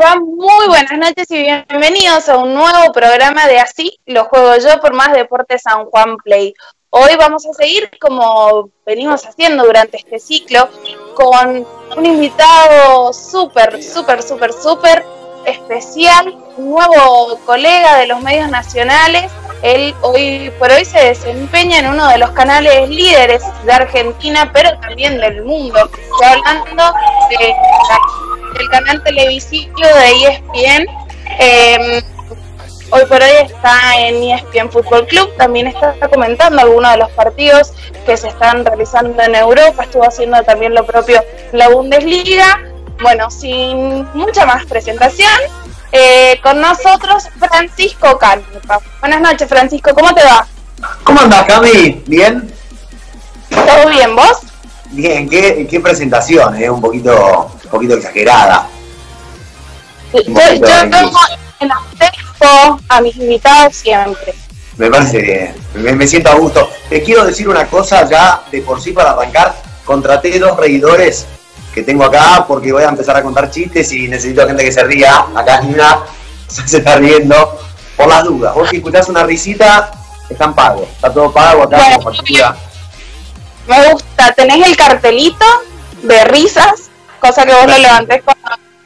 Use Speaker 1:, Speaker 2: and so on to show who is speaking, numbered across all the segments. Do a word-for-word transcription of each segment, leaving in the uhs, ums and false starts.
Speaker 1: va? Muy buenas noches y bienvenidos a un nuevo programa de Así lo juego yo por Más Deportes San Juan Play. Hoy vamos a seguir como venimos haciendo durante este ciclo con un invitado súper, súper, súper, súper especial, un nuevo colega de los medios nacionales. Él hoy por hoy se desempeña en uno de los canales líderes de Argentina, pero también del mundo. Estoy hablando de del canal televisivo de E S P N. Eh, hoy por hoy está en E S P N Fútbol Club, también está comentando algunos de los partidos que se están realizando en Europa, estuvo haciendo también lo propio en la Bundesliga. Bueno, sin mucha más presentación, eh, con nosotros Francisco Canepa. Buenas noches, Francisco, ¿cómo te va?
Speaker 2: ¿Cómo andás, Cami? ¿Bien?
Speaker 1: ¿Todo bien, vos?
Speaker 2: Bien, qué, qué presentación, eh, un poquito, un poquito exagerada.
Speaker 1: Yo, yo tengo en afecto a mis invitados siempre.
Speaker 2: Me parece bien, me, me siento a gusto. Te quiero decir una cosa ya de por sí para arrancar. Contraté dos reidores que tengo acá porque voy a empezar a contar chistes y necesito gente que se ría. Acá Nina se está riendo por las dudas. Vos si escuchás una risita, están pagos. Está todo pago acá
Speaker 1: Bueno,
Speaker 2: como factura.
Speaker 1: Me gusta, tenés el cartelito de risas, cosa que vos lo levantés con...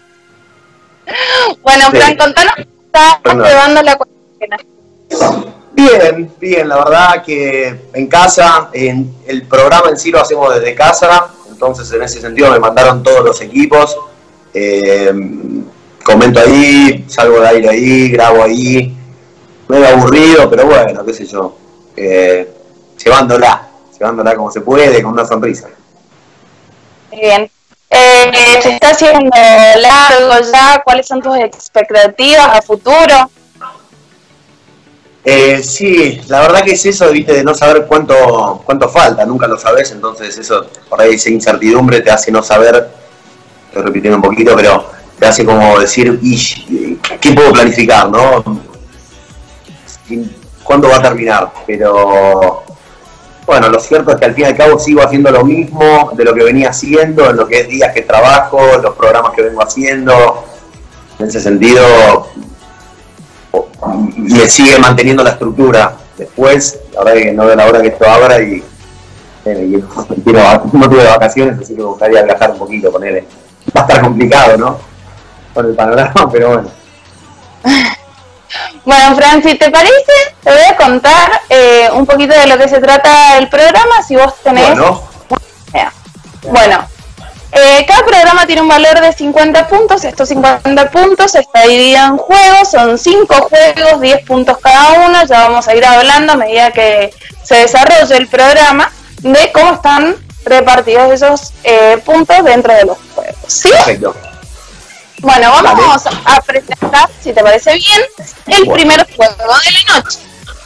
Speaker 1: Bueno,
Speaker 2: Sí.
Speaker 1: Fran, contanos cómo estás llevando la cuarentena.
Speaker 2: Bien, bien, la verdad que en casa, en el programa en sí lo hacemos desde casa, entonces en ese sentido me mandaron todos los equipos, eh, comento ahí, salgo de aire ahí, grabo ahí, medio aburrido, pero bueno, qué sé yo, eh, llevándola, llevándola como se puede, con una sonrisa.
Speaker 1: Muy bien. Eh, ¿Se está haciendo largo ya? ¿Cuáles son tus expectativas a futuro?
Speaker 2: Eh, sí, la verdad que es eso, viste, de no saber cuánto cuánto falta, nunca lo sabes, entonces eso, por ahí esa incertidumbre te hace no saber, estoy repitiendo un poquito, pero te hace como decir, ¿y qué puedo planificar, no? ¿Cuándo va a terminar? Pero bueno, lo cierto es que al fin y al cabo sigo haciendo lo mismo de lo que venía haciendo, en lo que es días que trabajo, los programas que vengo haciendo, en ese sentido me sigue manteniendo la estructura. Después, la verdad que no veo la hora que esto abra y, eh, y quiero, no tuve vacaciones, así que me gustaría viajar un poquito con él. Va a estar complicado, ¿no? Con el panorama, pero bueno.
Speaker 1: Bueno, Fran, si te parece, te voy a contar eh, un poquito de lo que se trata el programa, si vos tenés...
Speaker 2: Bueno,
Speaker 1: Bueno, eh, cada programa tiene un valor de cincuenta puntos. Estos cincuenta puntos está dividido en juegos, son cinco juegos, diez puntos cada uno. Ya vamos a ir hablando a medida que se desarrolle el programa de cómo están repartidos esos eh, puntos dentro de los juegos, ¿sí?
Speaker 2: perfecto.
Speaker 1: Bueno, vamos
Speaker 2: Dale.
Speaker 1: a presentar, si te parece bien, el
Speaker 2: Bueno.
Speaker 1: primer juego de la noche.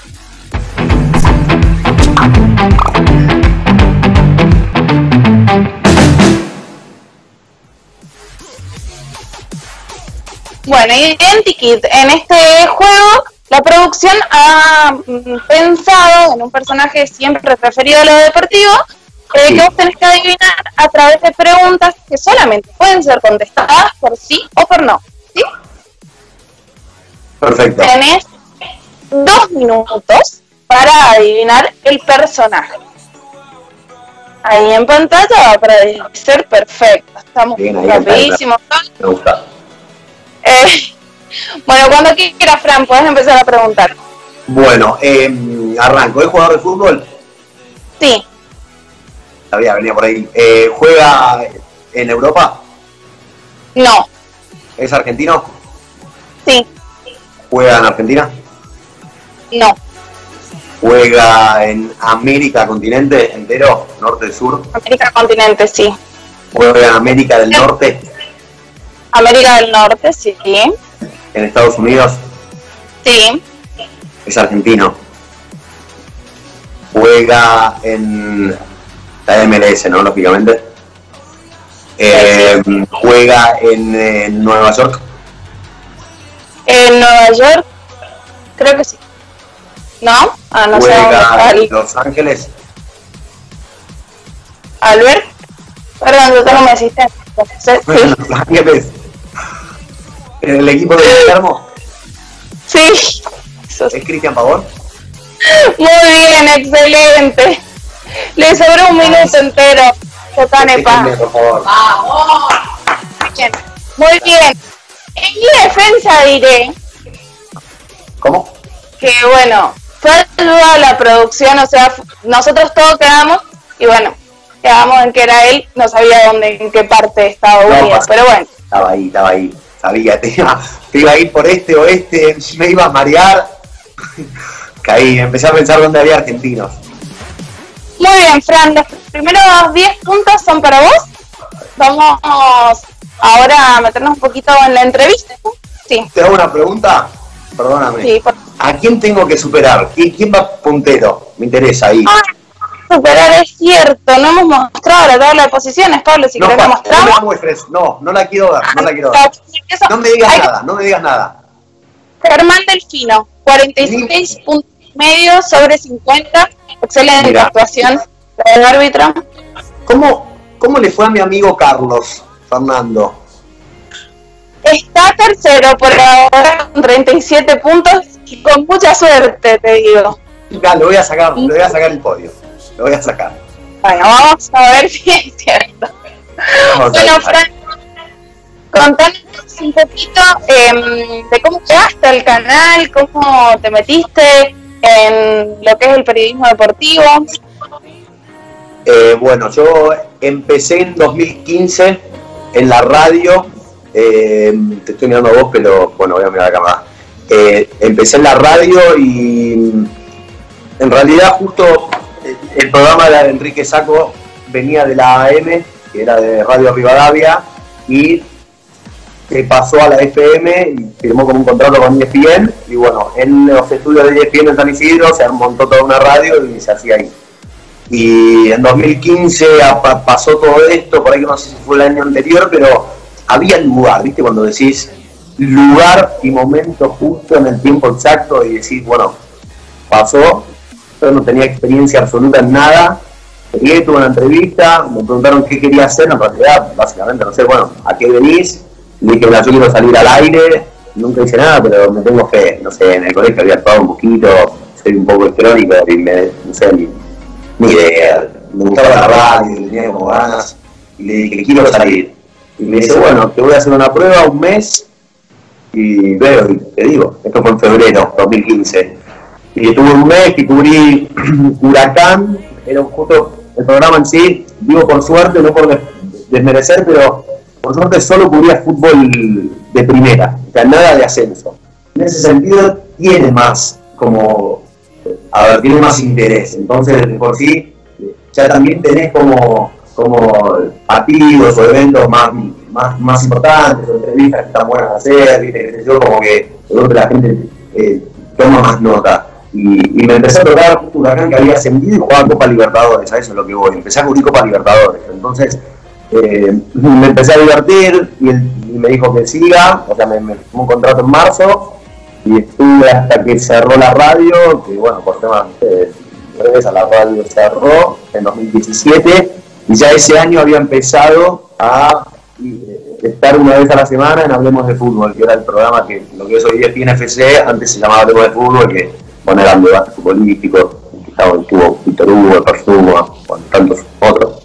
Speaker 1: Bueno, Identikit, en este juego la producción ha mm, pensado en un personaje siempre referido a lo deportivo, eh,
Speaker 2: Sí.
Speaker 1: que vos tenés que adivinar a través de preguntas que solamente pueden ser contestadas por sí o por no, ¿sí?
Speaker 2: Perfecto.
Speaker 1: Tenés dos minutos para adivinar el personaje. Ahí en pantalla va a aparecer perfecto. Estamos
Speaker 2: Bien, ahí está,
Speaker 1: rapidísimos.
Speaker 2: Me gusta.
Speaker 1: Eh, bueno, cuando quieras, Fran, puedes empezar a preguntar.
Speaker 2: Bueno, eh, arranco. ¿Es jugador de fútbol?
Speaker 1: Sí,
Speaker 2: Sabía, venía por ahí. Eh, ¿Juega en Europa?
Speaker 1: no,
Speaker 2: ¿Es argentino?
Speaker 1: sí,
Speaker 2: ¿Juega en Argentina?
Speaker 1: no.
Speaker 2: ¿Juega en América continente entero? ¿Norte, sur?
Speaker 1: América continente, sí.
Speaker 2: ¿Juega en América del Norte?
Speaker 1: América del Norte, sí,
Speaker 2: ¿En Estados Unidos?
Speaker 1: sí,
Speaker 2: Es argentino. ¿Juega en la M L S, no? Lógicamente. Eh, ¿Juega en, eh, Nueva York?
Speaker 1: en Nueva York, creo que sí. ¿No? Ah, no sé dónde está
Speaker 2: ¿Juega
Speaker 1: el-
Speaker 2: en Los Ángeles?
Speaker 1: Albert. Perdón, yo tengo mi asistente. Sí.
Speaker 2: ¿Juega en Los Ángeles? ¿En el equipo de Guillermo?
Speaker 1: Sí.
Speaker 2: ¿Es Cristian Pavón?
Speaker 1: Muy bien, excelente. Le sobró un minuto entero. Totanepa.
Speaker 2: Por favor.
Speaker 1: ¡Vamos! Bien. Muy bien. En mi defensa diré
Speaker 2: ¿Cómo?
Speaker 1: que, bueno, fue ayuda a la producción, o sea, nosotros todos quedamos, y bueno, quedamos en que era él, no sabía dónde, en qué parte estaba
Speaker 2: No,
Speaker 1: unido,
Speaker 2: pasa.
Speaker 1: pero bueno.
Speaker 2: Estaba ahí, estaba ahí. Sabía, te iba, te iba a ir por este o este, me iba a marear. Caí, empecé a pensar dónde había argentinos.
Speaker 1: Muy bien, Fran, los primeros diez puntos son para vos. Vamos ahora a meternos un poquito en la entrevista. Sí.
Speaker 2: ¿Te hago una pregunta? Perdóname.
Speaker 1: Sí, por...
Speaker 2: ¿A quién tengo que superar? ¿Quién, quién va puntero? Me interesa ahí.
Speaker 1: Ah, superar es cierto, no hemos mostrado la tabla de posiciones, Pablo, si
Speaker 2: no,
Speaker 1: querés la
Speaker 2: no
Speaker 1: mostramos.
Speaker 2: me la muestres, no, no la quiero ver, no la quiero ver. No me digas
Speaker 1: Hay
Speaker 2: nada, no me digas nada.
Speaker 1: Germán Delfino, cuarenta y seis puntos y medio sobre cincuenta. Excelente
Speaker 2: Mira.
Speaker 1: actuación del árbitro.
Speaker 2: ¿Cómo, ¿Cómo le fue a mi amigo Carlos, Fernando?
Speaker 1: Está tercero por ahora con treinta y siete puntos y con mucha suerte, te digo.
Speaker 2: Ya, lo voy a sacar, lo voy a sacar el podio. Lo voy a sacar.
Speaker 1: Bueno, vamos a ver si es cierto.
Speaker 2: Vamos a
Speaker 1: Bueno,
Speaker 2: ver.
Speaker 1: Fran, contanos un poquito eh, de cómo llegaste al canal, cómo te metiste en lo que es el periodismo deportivo.
Speaker 2: Eh, bueno, yo empecé en dos mil quince en la radio. Eh, te estoy mirando a vos, pero bueno, voy a mirar la cámara. Eh, empecé en la radio y en realidad justo el, el programa de Enrique Sacco venía de la A M, que era de Radio Rivadavia, y se pasó a la F M y firmó con un contrato con E S P N, y bueno, en los estudios de E S P N en San Isidro se montó toda una radio y se hacía ahí. Y en dos mil quince pasó todo esto, por ahí que no sé si fue el año anterior, pero había lugar, ¿viste? Cuando decís lugar y momento justo en el tiempo exacto y decís, bueno, pasó, yo no tenía experiencia absoluta en nada, llegué, tuve una entrevista, me preguntaron qué quería hacer, en realidad, básicamente, no sé, bueno, ¿a qué venís? Le dije, yo quiero salir al aire, nunca hice nada, pero me tengo fe, no sé, en el colegio había actuado un poquito, soy un poco electrónico y me, no sé, ni, ni idea, me gustaba la radio, tenía como ganas, y le dije, quiero salir. Y me dice, bueno, te voy a hacer una prueba un mes, y veo, y te digo, esto fue en febrero dos mil quince, y tuve un mes que cubrí Huracán, era justo el programa en sí, digo por suerte, no por desmerecer, pero por suerte solo cubría fútbol de primera, o sea, nada de ascenso. En ese sentido tiene más, como, a ver, tiene más interés, entonces por sí ya también tenés como, como partidos o eventos más, más, más importantes, o entrevistas que están buenas de hacer, ¿viste? Yo como que creo que la gente eh, toma más nota. Y, y me empecé a tocar un Huracán que había ascendido y jugaba Copa Libertadores, a eso es lo que voy, empecé a cubrir Copa Libertadores, entonces eh, me empecé a divertir y, él, y me dijo que siga, o sea, me, me firmó un contrato en marzo y estuve hasta que cerró la radio, que bueno, por temas de regresa la radio cerró en dos mil diecisiete y ya ese año había empezado a estar una vez a la semana en Hablemos de Fútbol, que era el programa que lo que es hoy E S P N F C, antes se llamaba Hablemos de Fútbol, que bueno, eran debates futbolísticos, que estaba, estuvo Víctor Hugo, Persuma, bueno, tantos otros.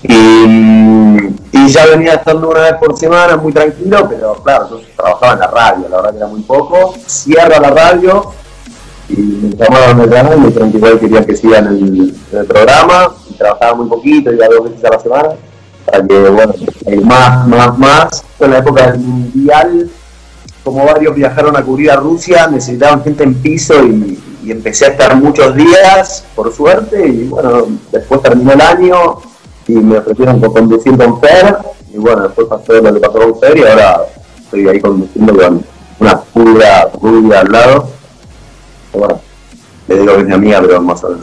Speaker 2: Y, y ya venía estando una vez por semana, muy tranquilo, pero claro, yo trabajaba en la radio, la verdad que era muy poco. Cierra la radio y me llamaron del canal y me dijeron que igual querían que siga en el, en el programa, y trabajaba muy poquito, iba dos veces a la semana, para que, bueno, más, más, más. En la época del Mundial, como varios viajaron a cubrir a Rusia, necesitaban gente en piso y, y empecé a estar muchos días, por suerte, y bueno, después terminó el año y me ofrecieron conducir con Fer, y bueno, después pasó lo que pasó con Fer y ahora estoy ahí conduciendo con una pura rubia al lado. Y bueno, le digo que es mi amiga, pero más o menos.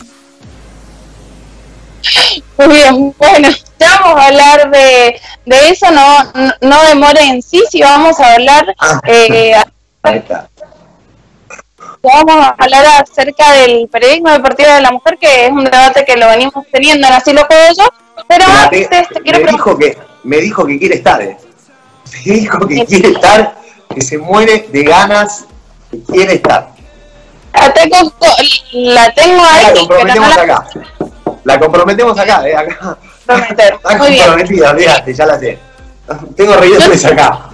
Speaker 1: Muy bien, bueno, ya vamos a hablar de, de eso, no, no, no demora en sí, si vamos a hablar,
Speaker 2: Ah,
Speaker 1: eh,
Speaker 2: ahí está.
Speaker 1: vamos a hablar acerca del periodismo deportivo de la mujer, que es un debate que lo venimos teniendo en Así lo juego yo, pero
Speaker 2: Mira,
Speaker 1: antes te quiero
Speaker 2: me,
Speaker 1: preguntar.
Speaker 2: dijo que, me dijo que quiere estar, eh. Me dijo que quiere estar que se muere de ganas, que quiere estar.
Speaker 1: La tengo, la tengo ahí.
Speaker 2: La comprometemos
Speaker 1: la...
Speaker 2: acá. La comprometemos acá, eh, acá.
Speaker 1: Prometer.
Speaker 2: Está
Speaker 1: Muy
Speaker 2: comprometida, olvídate, ya la sé. Tengo reídos
Speaker 1: Yo...
Speaker 2: acá.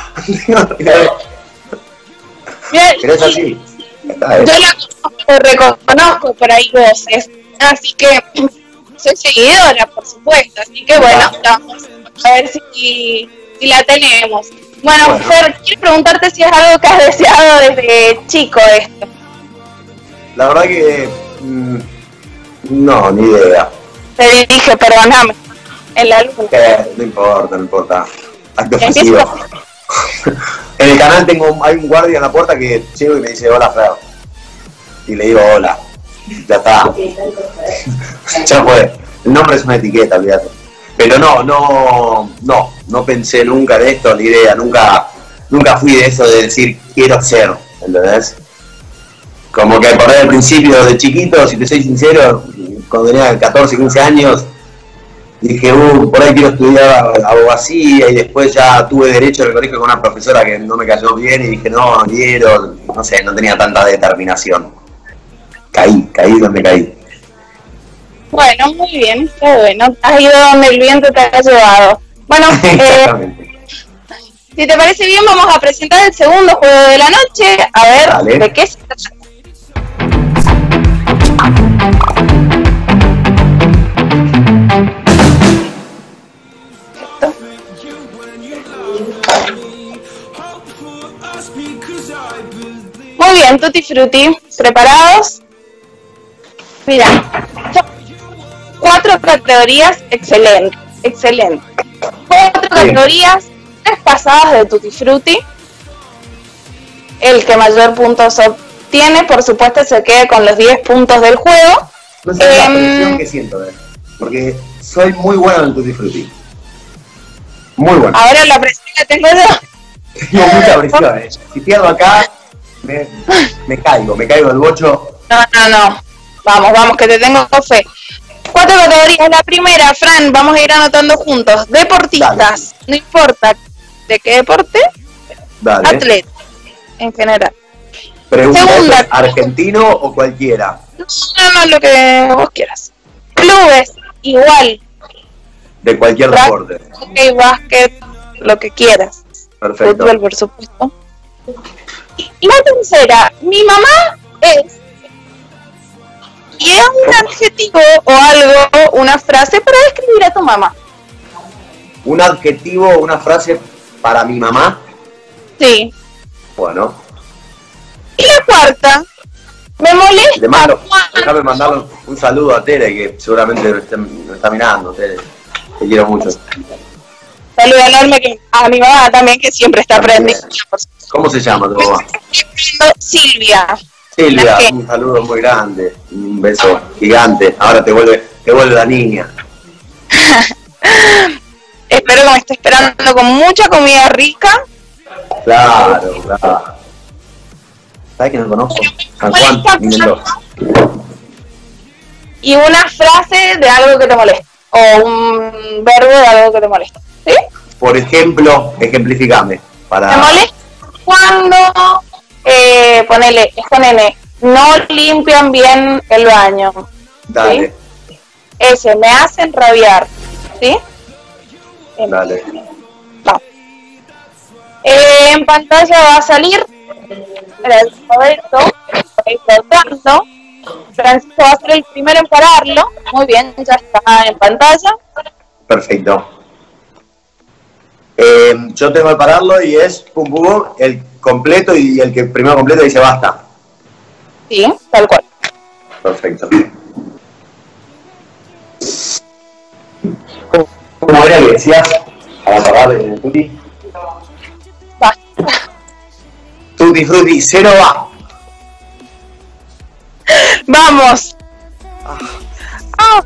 Speaker 2: Pero es así.
Speaker 1: Yo la reconozco por ahí voces, así que soy seguidora, por supuesto, así que bueno, vamos a ver si, si la tenemos. Bueno, bueno, Fer, quiero preguntarte si es algo que has deseado desde chico esto.
Speaker 2: La verdad que mmm, no, ni idea.
Speaker 1: Te dije, perdóname, en la luz.
Speaker 2: Eh, no importa, no importa. Acto ofensivo. En el canal tengo hay un guardia en la puerta que llego y me dice hola Fer. Y le digo hola. Ya está. Ya fue. El nombre es una etiqueta, olvídate. Pero no, no, no, no pensé nunca en esto, ni idea, nunca, nunca fui de eso de decir quiero ser, ¿entendés? Como que por ahí al principio de chiquito, si te soy sincero, cuando tenía catorce, quince años, dije, uh, por ahí quiero estudiar abogacía y después ya tuve derecho en el colegio con una profesora que no me cayó bien y dije, no, no quiero, no sé, no tenía tanta determinación. Caí, caí donde caí.
Speaker 1: Bueno, muy bien, está bueno. Has ido donde el viento te ha llevado. Bueno, eh, si te parece bien, vamos a presentar el segundo juego de la noche. A ver, Dale. ¿De qué se trata? Muy bien, Tutti Frutti, ¿preparados? Mira, cuatro categorías excelentes, excelente. Cuatro sí. categorías, tres pasadas de Tutti Frutti. El que mayor puntos obtiene, por supuesto, se queda con los diez puntos del juego.
Speaker 2: No sé eh, la presión que siento, eh, porque soy muy bueno en el Tutti Frutti. Muy bueno.
Speaker 1: Ahora la presión la tengo yo.
Speaker 2: Tengo mucha presión, eh. Si pierdo acá, me, me caigo, me caigo del bocho.
Speaker 1: No, no, no. Vamos, vamos, que te tengo fe. Cuatro categorías. La primera, Fran, vamos a ir anotando juntos. Deportistas, Dale. No importa de qué deporte,
Speaker 2: Dale.
Speaker 1: Atleta, en general.
Speaker 2: Pregunta, Segunda, ¿es argentino o cualquiera?
Speaker 1: No, no, lo que vos quieras. Clubes, igual.
Speaker 2: De cualquier Bra deporte.
Speaker 1: Ok, básquet, lo que quieras.
Speaker 2: Perfecto.
Speaker 1: Fútbol, por supuesto. Y la tercera, mi mamá es... Y es un adjetivo o algo, una frase para describir a tu mamá.
Speaker 2: ¿Un adjetivo o una frase para mi mamá?
Speaker 1: Sí.
Speaker 2: Bueno.
Speaker 1: Y la cuarta, me molesta.
Speaker 2: Te mando, déjame mandarle un saludo a Tere, que seguramente me está, me está mirando, Tere. Te quiero mucho.
Speaker 1: Saludo enorme que a mi mamá también, que siempre está aprendiendo.
Speaker 2: ¿Cómo se llama tu mamá?
Speaker 1: Silvia.
Speaker 2: Silvia, un saludo muy grande, un beso gigante. Ahora te vuelve, te vuelve la niña.
Speaker 1: Espero que me esté esperando con mucha comida rica.
Speaker 2: Claro, claro. ¿Sabes que no conozco? San Juan, Mendoza. Y
Speaker 1: una frase de algo que te molesta. O un verbo de algo que te molesta. ¿Sí?
Speaker 2: Por ejemplo, ejemplificame. Para...
Speaker 1: Me molesta cuando... Eh, ponele, es con N, no limpian bien el baño.
Speaker 2: Dale.
Speaker 1: ¿Sí? Ese, me hacen rabiar. ¿Sí?
Speaker 2: Dale.
Speaker 1: No. Eh, en pantalla va a salir el Roberto, tanto. Francisco va a ser el primero en pararlo. Muy bien, ya está en pantalla.
Speaker 2: Perfecto. Eh, yo tengo que pararlo y es pum pum, pum el completo y el que primero completo dice basta.
Speaker 1: Sí, tal cual.
Speaker 2: Perfecto. ¿Cómo era que decías para parar el Tutti?
Speaker 1: Basta.
Speaker 2: Tutti Frutti, cero va.
Speaker 1: Vamos.
Speaker 2: Ah.
Speaker 1: Ah.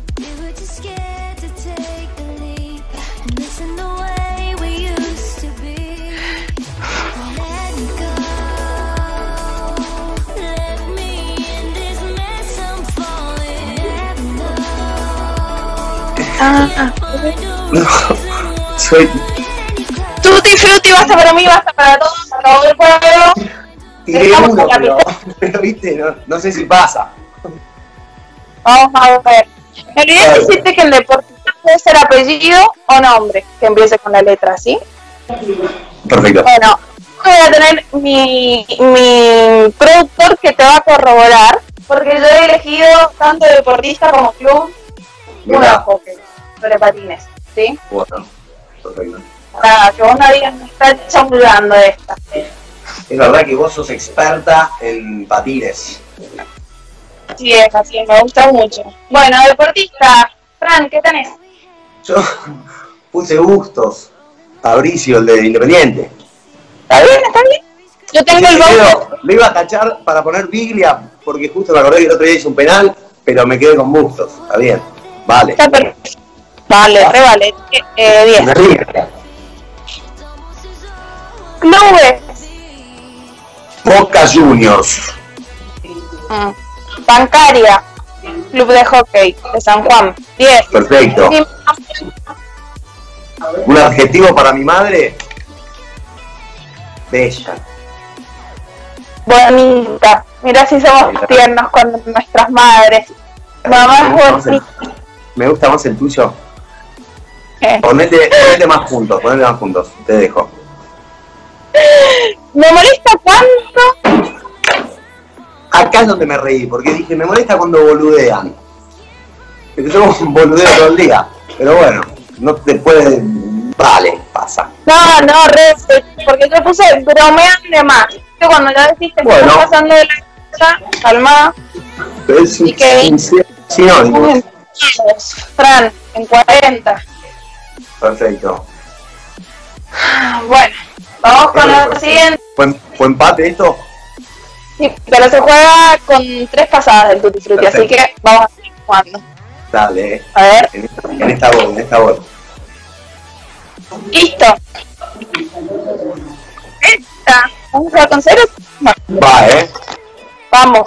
Speaker 1: Ah, ah.
Speaker 2: No, soy...
Speaker 1: Tutti Frutti, basta para mí, basta para todos. acabó el juego.
Speaker 2: Tiré
Speaker 1: Estamos
Speaker 2: uno,
Speaker 1: en la
Speaker 2: pero,
Speaker 1: mitad.
Speaker 2: pero viste, no, no sé si pasa.
Speaker 1: Vamos a ver. Me olvidé de decirte que el deportista puede ser apellido o nombre, que empiece con la letra, ¿sí?
Speaker 2: Perfecto.
Speaker 1: Bueno, voy a tener mi, mi productor que te va a corroborar, porque yo he elegido tanto deportista como club
Speaker 2: Mirá.
Speaker 1: una hockey sobre patines, ¿sí?
Speaker 2: Bueno, perfecto.
Speaker 1: Para que vos no digas, me está chamullando esta.
Speaker 2: Es verdad que vos sos experta en patines.
Speaker 1: Sí, es así, me gusta mucho. Bueno, deportista, Fran, ¿qué tenés?
Speaker 2: Yo puse Bustos, Fabricio, el de Independiente.
Speaker 1: ¿Está bien? ¿Está bien? Yo tengo el
Speaker 2: Pero
Speaker 1: voto.
Speaker 2: me iba a tachar para poner Biglia, porque justo me acordé que el otro día hice un penal, pero me quedé con Bustos. Está bien, vale.
Speaker 1: Está perfecto. Vale, re vale. Eh, diez.
Speaker 2: Me río.
Speaker 1: Clubes.
Speaker 2: Boca Juniors.
Speaker 1: Mm. Bancaria. Club de hockey de San Juan. diez.
Speaker 2: Perfecto. Un adjetivo para mi madre. Bella.
Speaker 1: Bonita. Mira si somos tiernos con nuestras madres. Mamá es bonita.
Speaker 2: Me gusta más el tuyo.
Speaker 1: Eh.
Speaker 2: Ponete, ponete más juntos, ponete más juntos. Te dejo.
Speaker 1: ¿Me molesta cuánto?
Speaker 2: Acá es donde me reí, porque dije, me molesta cuando boludean. Porque yo boludeo todo el día. Pero bueno, no te puede... Vale, pasa.
Speaker 1: No, no, re, porque yo puse bromean de más. Que cuando ya decís que
Speaker 2: Bueno.
Speaker 1: estás pasando de la cosa, calma.
Speaker 2: Pero es
Speaker 1: ¿Y qué?
Speaker 2: sin- sinónimo.
Speaker 1: Fran, en cuarenta.
Speaker 2: Perfecto.
Speaker 1: Bueno, vamos con lo siguiente.
Speaker 2: ¿Fue, ¿Fue empate esto?
Speaker 1: Sí, pero se juega con tres pasadas del Tutti Frutti, así
Speaker 2: Perfecto.
Speaker 1: que vamos a seguir jugando.
Speaker 2: Dale, eh.
Speaker 1: A ver,
Speaker 2: En esta, en esta voz, en esta voz.
Speaker 1: listo. Esta. ¿Vamos a jugar con ceros? Bueno,
Speaker 2: Va, eh.
Speaker 1: vamos.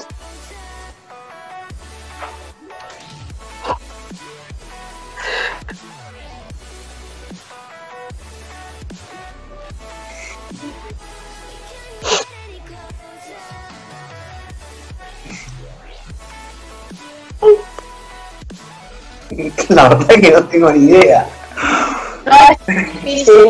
Speaker 2: La verdad es que no tengo ni idea.
Speaker 1: No, es difícil.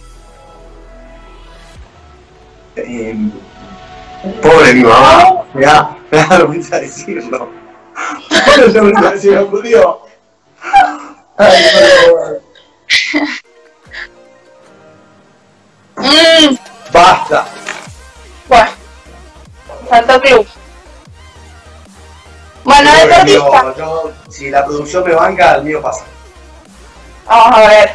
Speaker 2: Eh, pobre mi mamá. Me da, me da vergüenza decirlo. Me da se me ocurrió. Ay, por favor.
Speaker 1: Mm,
Speaker 2: Basta.
Speaker 1: bueno, faltó club. Bueno,
Speaker 2: Yo creo que el
Speaker 1: deportista.
Speaker 2: mío- yo- si la producción me banca, el mío pasa.
Speaker 1: Vamos a ver.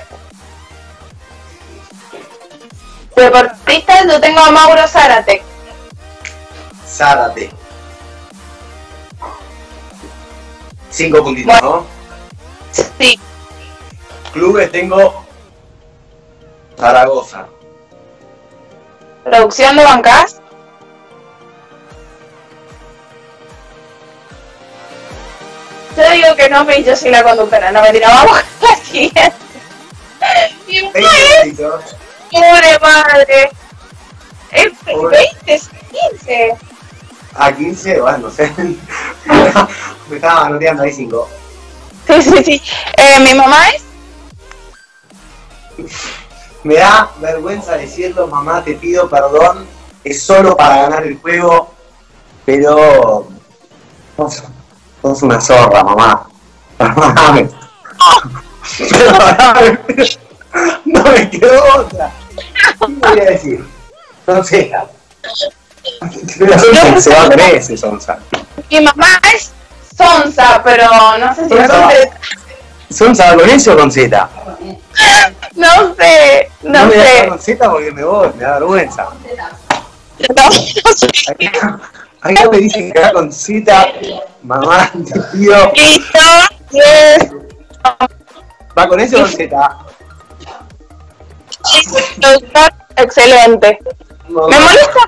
Speaker 1: Deportistas, yo tengo a Mauro Zárate.
Speaker 2: Zárate. Cinco puntitos, ¿no?
Speaker 1: Sí.
Speaker 2: Clubes tengo Zaragoza.
Speaker 1: Producción de bancas. Yo digo que no, pero yo soy la conductora. No, mentira, vamos a la siguiente. Mi mamá
Speaker 2: veinte
Speaker 1: es
Speaker 2: puntitos.
Speaker 1: pobre madre. Es
Speaker 2: Pobre.
Speaker 1: veinte, quince.
Speaker 2: A quince, bueno, no sé. Me estaba anoteando ahí cinco.
Speaker 1: Sí, sí, sí. Eh, mi mamá es.
Speaker 2: Me da vergüenza decirlo, mamá, te pido perdón. Es solo para ganar el juego, pero sos, sos una zorra, mamá. Perdóname. Perdóname. No me quedó otra. ¿Qué voy a decir? Sonsa. Pero Sonsa se va meses, Sonsa.
Speaker 1: Mi mamá es Sonsa, pero no sé si la
Speaker 2: Sonsa.
Speaker 1: conté.
Speaker 2: ¿Sonsa con S o con Z?
Speaker 1: No sé, no,
Speaker 2: me
Speaker 1: sé.
Speaker 2: da con Z porque me voy, me da vergüenza.
Speaker 1: No, no sé.
Speaker 2: Acá, acá me dicen que va con Z, mamá, te pido.
Speaker 1: Listo. Yes.
Speaker 2: ¿Va con S o con Z?
Speaker 1: Doctor, excelente.
Speaker 2: Mamá,
Speaker 1: Me molesta.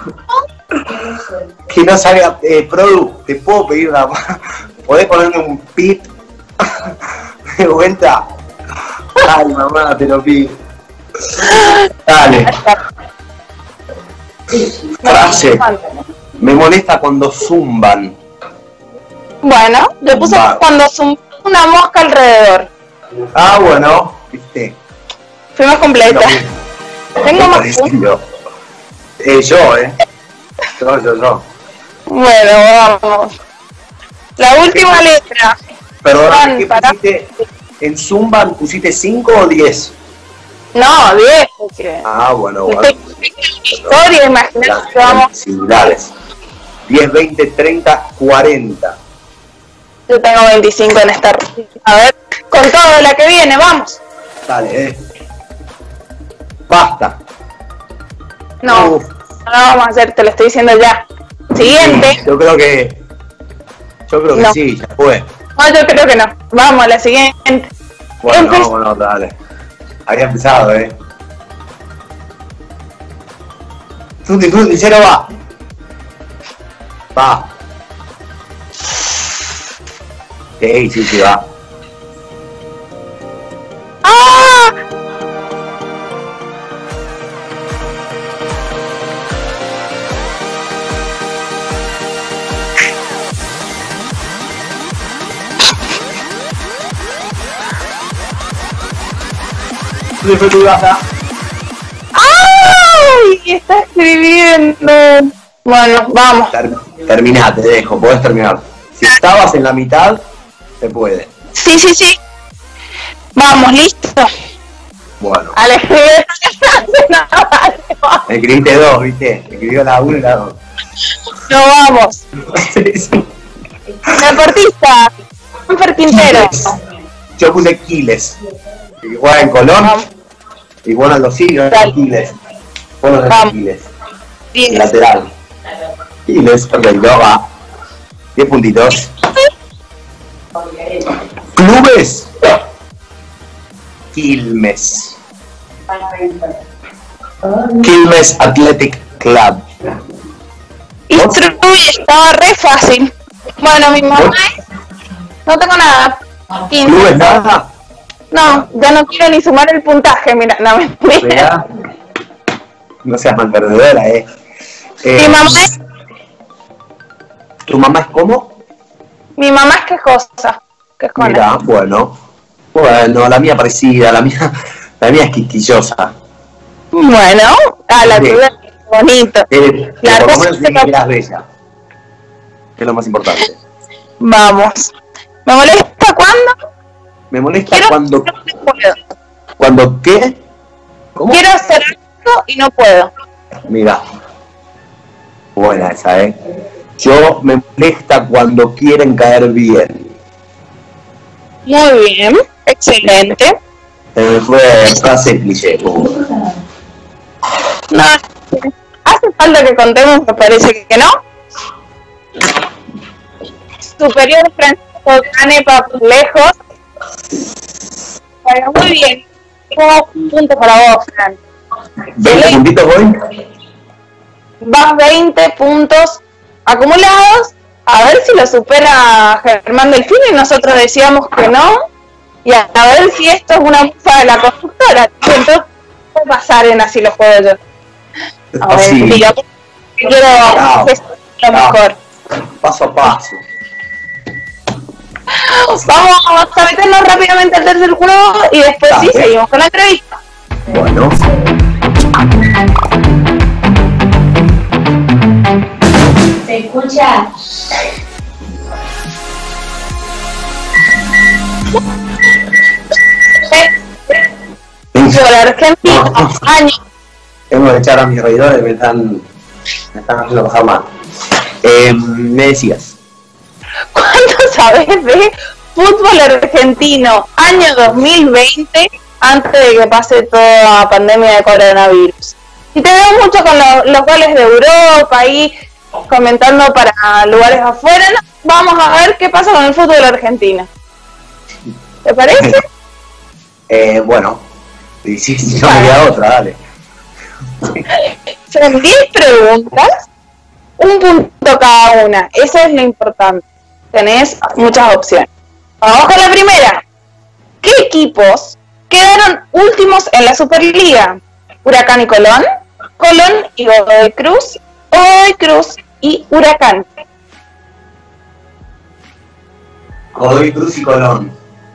Speaker 2: que no salga, eh, Produ, te puedo pedir la ¿podés ponerme un pit de vuelta? Ay, mamá, te lo pido. Dale. Frase. Me molesta cuando zumban.
Speaker 1: Bueno, le puse
Speaker 2: Va.
Speaker 1: cuando zumba una mosca alrededor.
Speaker 2: Ah, bueno, viste.
Speaker 1: Fui más completa.
Speaker 2: No,
Speaker 1: Tengo más puntos.
Speaker 2: parecido. Eh, yo, eh. Yo, yo, yo.
Speaker 1: Bueno, vamos. La última letra.
Speaker 2: Perdón,
Speaker 1: Juan,
Speaker 2: ¿qué
Speaker 1: pará.
Speaker 2: pusiste? ¿En Zumban pusiste cinco o diez?
Speaker 1: No, diez. Porque...
Speaker 2: Ah, bueno, bueno.
Speaker 1: Historia, imagínate que vamos.
Speaker 2: Similares. diez, veinte, treinta, cuarenta.
Speaker 1: Yo tengo veinticinco en esta. A ver, con todo la que viene, vamos.
Speaker 2: Dale, eh. Basta.
Speaker 1: No,
Speaker 2: Uf.
Speaker 1: no lo vamos a hacer, te lo estoy diciendo ya. Siguiente.
Speaker 2: Yo creo que. Yo creo que
Speaker 1: No.
Speaker 2: sí, ya fue.
Speaker 1: No, yo creo que no. Vamos a la siguiente.
Speaker 2: Bueno,
Speaker 1: Empe-
Speaker 2: no, bueno, dale. Había empezado, eh. Tutti, tutti, cero va. Va. Sí, sí, sí, va.
Speaker 1: ¡Ah!
Speaker 2: Tutti, tutti, basta.
Speaker 1: ¡Ay! Está escribiendo. Bueno, vamos.
Speaker 2: Ter- terminá, te dejo, podés terminar. Si estabas en la mitad, se puede.
Speaker 1: Sí, sí, sí. Vamos, listo.
Speaker 2: Bueno,
Speaker 1: Alejandro. No, vale, vamos.
Speaker 2: escribiste dos, ¿viste? Escribió la uno y la dos.
Speaker 1: No, vamos.
Speaker 2: Sí, sí.
Speaker 1: Deportista. Juanfer Quintero.
Speaker 2: Yo puse Quiles. Que juega en Colón.
Speaker 1: Vamos.
Speaker 2: Y bueno, los siglos
Speaker 1: Dale.
Speaker 2: Quiles. Bueno, los
Speaker 1: Vamos.
Speaker 2: Quiles.
Speaker 1: diez.
Speaker 2: Lateral. Quiles, perfecto, va. diez puntitos. Clubes. Quilmes. Quilmes Athletic Club.
Speaker 1: Instruye, estaba re fácil. Bueno, mi mamá es... No tengo nada. quince.
Speaker 2: ¿Clubes nada?
Speaker 1: No, ya no quiero ni sumar el puntaje, mira, no me
Speaker 2: Mirá. No seas mal perdedora, eh. eh
Speaker 1: Mi mamá es...
Speaker 2: ¿Tu mamá es cómo?
Speaker 1: Mi mamá es quejosa. Quejona.
Speaker 2: Mira, bueno. Bueno, la mía parecida, la mía, la mía es quisquillosa.
Speaker 1: Bueno, a la
Speaker 2: Sí.
Speaker 1: tuya, bonito.
Speaker 2: Eh,
Speaker 1: La
Speaker 2: por lo
Speaker 1: rosa
Speaker 2: menos
Speaker 1: se
Speaker 2: tiene que
Speaker 1: la-
Speaker 2: eras bella. Que es lo más importante.
Speaker 1: Vamos. ¿Me molesta cuando?
Speaker 2: Me molesta
Speaker 1: Quiero
Speaker 2: cuando.
Speaker 1: pero no puedo.
Speaker 2: ¿Cuando qué? ¿Cómo?
Speaker 1: Quiero hacer algo y no puedo.
Speaker 2: Mira. Buena esa, eh. Yo me molesta cuando quieren caer bien.
Speaker 1: Muy bien, excelente.
Speaker 2: Eh, fue frase cliché. como-
Speaker 1: No, hace falta que contemos, me parece que no. Superior Francisco Canepa lejos. Bueno, muy bien. Tengo un punto para vos, Fran.
Speaker 2: ¿veinte puntitos voy?
Speaker 1: Vas veinte puntos acumulados. A ver si lo supera Germán Delfín y nosotros decíamos que no. Y a, a ver si esto es una mufa de la constructora. Entonces, puede pasar en así lo juego yo. A ver,
Speaker 2: Así.
Speaker 1: digo, quiero
Speaker 2: Chao.
Speaker 1: que sea lo
Speaker 2: Chao.
Speaker 1: mejor.
Speaker 2: Paso a paso.
Speaker 1: Vamos a meternos rápidamente al tercer juego y después sí
Speaker 2: Dale.
Speaker 1: seguimos con la entrevista.
Speaker 2: Bueno.
Speaker 3: ¿Se escucha?
Speaker 1: Por Argentina, años.
Speaker 2: Tengo que echar a mis reidores, me están, me están haciendo pasar mal. Eh, me decías.
Speaker 1: ¿Cuánto sabes de fútbol argentino año dos mil veinte antes de que pase toda la pandemia de coronavirus? Y te veo mucho con lo- los goles de Europa ahí comentando para lugares afuera. No, vamos a ver qué pasa con el fútbol argentino. ¿Te parece?
Speaker 2: Eh, bueno, y si si no me queda otra, dale.
Speaker 1: Son diez preguntas, un punto cada una. Eso es lo importante. Tenés muchas opciones. Vamos con la primera. ¿Qué equipos quedaron últimos en la Superliga? ¿Huracán y Colón? Colón y Godoy Cruz, o Godoy Cruz y Huracán.
Speaker 2: Godoy Cruz y Colón.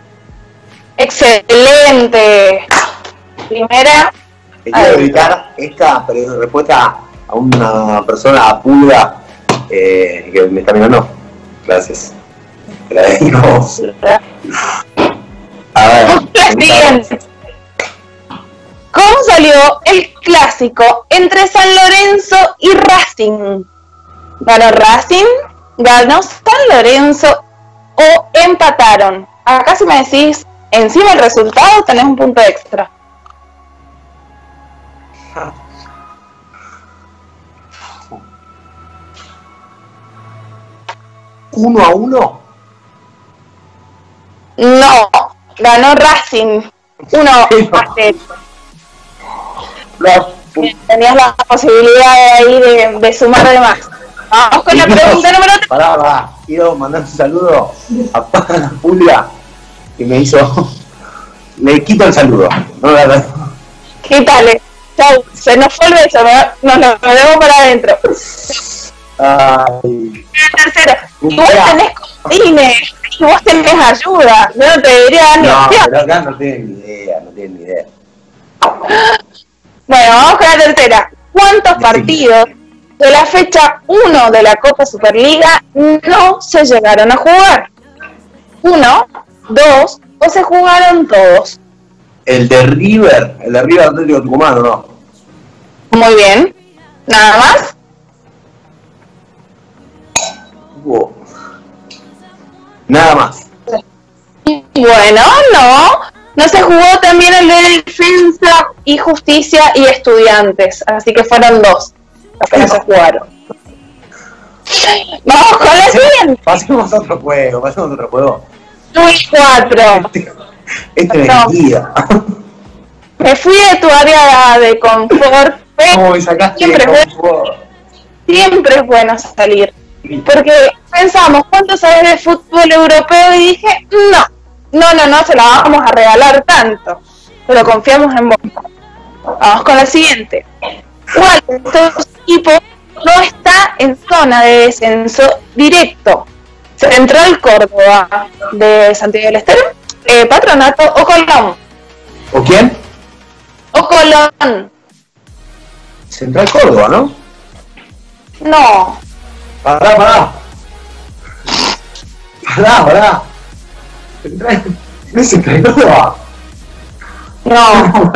Speaker 1: Excelente. Primera.
Speaker 2: Te quiero dedicar esta respuesta a una persona pulga eh, que me está mirando. Gracias. Te la dedico. A ver.
Speaker 1: Bien. ¿Cómo salió el clásico entre San Lorenzo y Racing? ¿Ganó Racing? ¿Ganó San Lorenzo? ¿O empataron? Acá si me decís encima el resultado tenés un punto extra.
Speaker 2: ¿Uno a uno?
Speaker 1: No, ganó Racing. Uno a cero. Tenías la posibilidad de ahí de, de sumar de más. Vamos con la pregunta número tres.
Speaker 2: Pará, pará. Quiero mandar un saludo a Pana Pulga que me hizo. Le quito el saludo. No, no, no.
Speaker 1: Quítale. Chau. Se nos fue el beso. Nos lo ponemos para adentro.
Speaker 2: Ay.
Speaker 1: Tercero. Y vos tenés comodines. Y vos tenés ayuda. Yo no te diría dar ni
Speaker 2: No,
Speaker 1: opción.
Speaker 2: pero acá no tienen ni idea. No tienen ni idea.
Speaker 1: Bueno, vamos con la tercera. ¿Cuántos partidos de la fecha uno de la Copa Superliga no se llegaron a jugar? ¿Uno, dos o se jugaron todos?
Speaker 2: El de River, el de River Atlético Tucumán, ¿o no?
Speaker 1: Muy bien. ¿Nada más?
Speaker 2: Wow. Nada más.
Speaker 1: Bueno, no. No se jugó también el de Defensa y Justicia y Estudiantes. Así que fueron dos los que no se jugaron. Vamos con la siguiente.
Speaker 2: Pasemos a otro juego, pasemos a otro juego.
Speaker 1: Luis cuatro.
Speaker 2: Este, este me
Speaker 1: No.
Speaker 2: guía.
Speaker 1: Me fui de tu área de confort.
Speaker 2: ¿Cómo me sacaste
Speaker 1: Siempre
Speaker 2: de
Speaker 1: es, bueno,
Speaker 2: confort?
Speaker 1: siempre es bueno salir. Porque pensamos, ¿cuánto sabes de fútbol europeo? Y dije, no, no, no, no, se la vamos a regalar tanto. Pero confiamos en vos. Vamos con la siguiente. ¿Cuál de estos equipos no está en zona de descenso directo? Central Córdoba de Santiago del Estero, eh, Patronato o Colón.
Speaker 2: ¿O quién?
Speaker 1: O Colón.
Speaker 2: Central Córdoba, ¿no?
Speaker 1: No.
Speaker 2: Pará, pará. Pará, pará. Central... ¿No es Central Córdoba?
Speaker 1: No.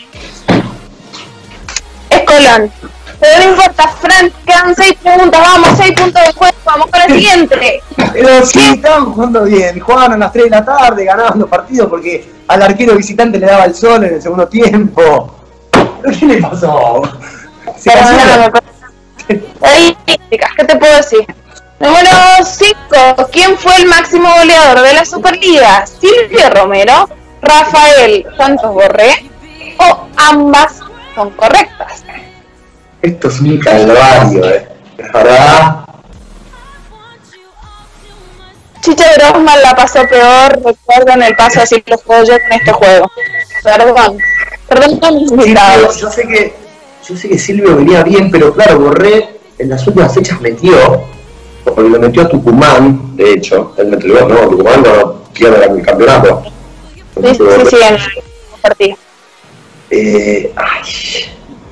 Speaker 1: Es Colón. Pero no importa, Fran, quedan seis preguntas, vamos, seis puntos de juego, vamos con la siguiente.
Speaker 2: Pero sí, estaban jugando bien, jugaban a las tres de la tarde, ganaban los partidos porque al arquero visitante le daba el sol en el segundo tiempo. ¿Pero qué le pasó? Se
Speaker 1: Perdóname, estadísticas, ¿qué te puedo decir? Número cinco, ¿quién fue el máximo goleador de la Superliga? ¿Silvio Romero, Rafael Santos Borré o ambas son correctas?
Speaker 2: Esto es un calvario, eh. ¿Verdad?
Speaker 1: Chicha Grossman la pasó peor, recuerden el paso así lo juego yo con este juego. Perdón, perdón a mis invitados.
Speaker 2: Silvio, yo sé que yo sé que Silvio venía bien, pero claro, Borré en las últimas fechas metió, porque lo metió a Tucumán, de hecho, él metió, no, Tucumán no pierde el campeonato.
Speaker 1: Sí, sí, sí, en el partido.
Speaker 2: Eh, ay.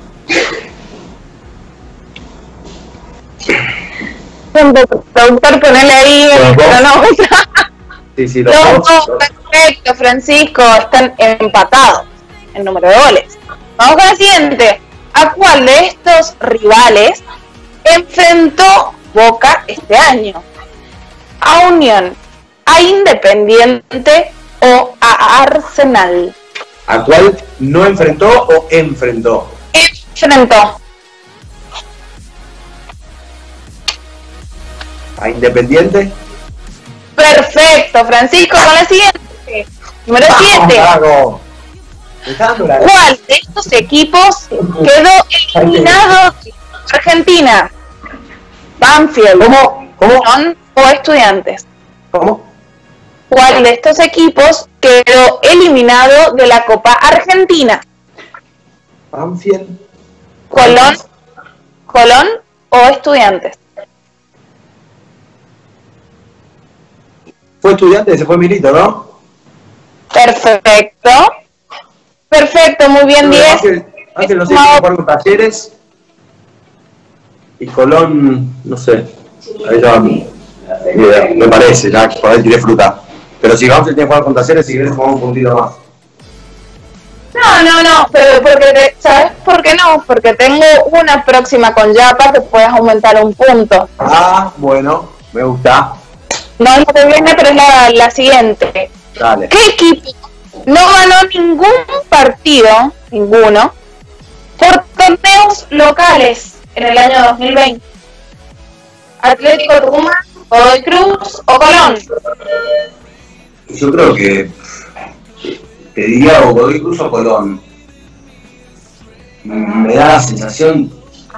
Speaker 1: Productor, ponele ahí el cronómetro.
Speaker 2: Sí, sí, los
Speaker 1: Los
Speaker 2: dos.
Speaker 1: dos, perfecto, Francisco, están empatados en número de goles. Vamos con la siguiente. ¿A cuál de estos rivales enfrentó Boca este año? ¿A Unión, a Independiente o a Arsenal?
Speaker 2: ¿A cuál no enfrentó o enfrentó?
Speaker 1: Enfrentó.
Speaker 2: ¿A Independiente?
Speaker 1: Perfecto, Francisco, con la siguiente. Número siete.
Speaker 2: Vamos, me está dando la-
Speaker 1: ¿Cuál de estos equipos quedó eliminado de Argentina? Banfield,
Speaker 2: ¿Cómo? ¿Cómo?
Speaker 1: Unión o Estudiantes.
Speaker 2: ¿Cómo?
Speaker 1: ¿Cuál de estos equipos quedó eliminado de la Copa Argentina?
Speaker 2: Banfield.
Speaker 1: Colón, Colón o Estudiantes.
Speaker 2: Fue Estudiantes, se fue Milito, ¿no?
Speaker 1: Perfecto. Perfecto, muy bien, diez.
Speaker 2: Ángel, Ángel no sé si jugar con Talleres. Y Colón, no sé. Ahí ya, mira, me parece, ya por ahí tiré fruta. Pero si Ángel tiene que jugar con Talleres, si querés jugamos un puntito más.
Speaker 1: No, no, no, pero porque te, ¿sabes por qué no? Porque tengo una próxima con Yapa que puedes aumentar un punto.
Speaker 2: Ah, bueno, me gusta.
Speaker 1: No es la que viene, pero es la, la siguiente.
Speaker 2: Dale.
Speaker 1: ¿Qué equipo no ganó ningún partido, ninguno, por torneos locales en el año dos mil veinte? ¿Atlético Tucumán, Godoy Cruz o Colón?
Speaker 2: Yo creo que te diría o Godoy Cruz o Colón. Me da la sensación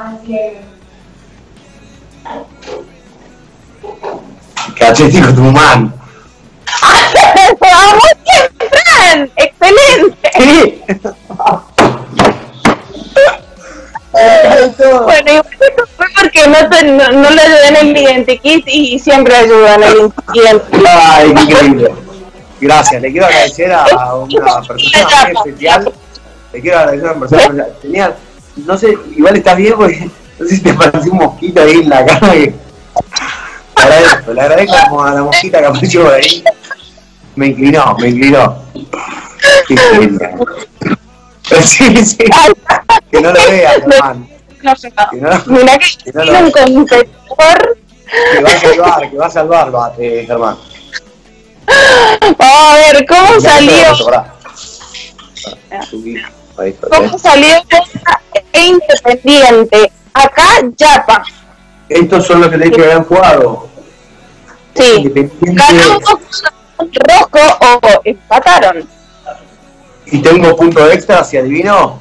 Speaker 2: que Atlético Tucumán.
Speaker 1: ¡Vamos bien, Fran! ¡Excelente!
Speaker 2: Sí.
Speaker 1: Bueno, igual eso fue porque no, te, no, no lo ayudé en el identikit y siempre ayuda en el identikit.
Speaker 2: Ay, qué increíble. Gracias, le quiero agradecer a una persona muy especial. Le quiero agradecer a una persona muy especial. Genial. No sé, igual estás bien porque no sé si te apareció un mosquito ahí en la cara. Que... Le agradezco, le agradezco a la mosquita que apareció ahí. Me inclinó, me inclinó. Qué genial. Sí, sí. Que no lo veas, Germán.
Speaker 1: No, no. Mira que, que no tiene un competidor.
Speaker 2: Que va a salvar, que va a salvar, eh, Germán.
Speaker 1: Vamos a ver, ¿cómo salió? ¿Cómo salió e Independiente? Acá, Yapa.
Speaker 2: Estos son los que te dije que habían jugado.
Speaker 1: Sí. Ganamos Rosco o empataron.
Speaker 2: ¿Y tengo punto extra si adivino?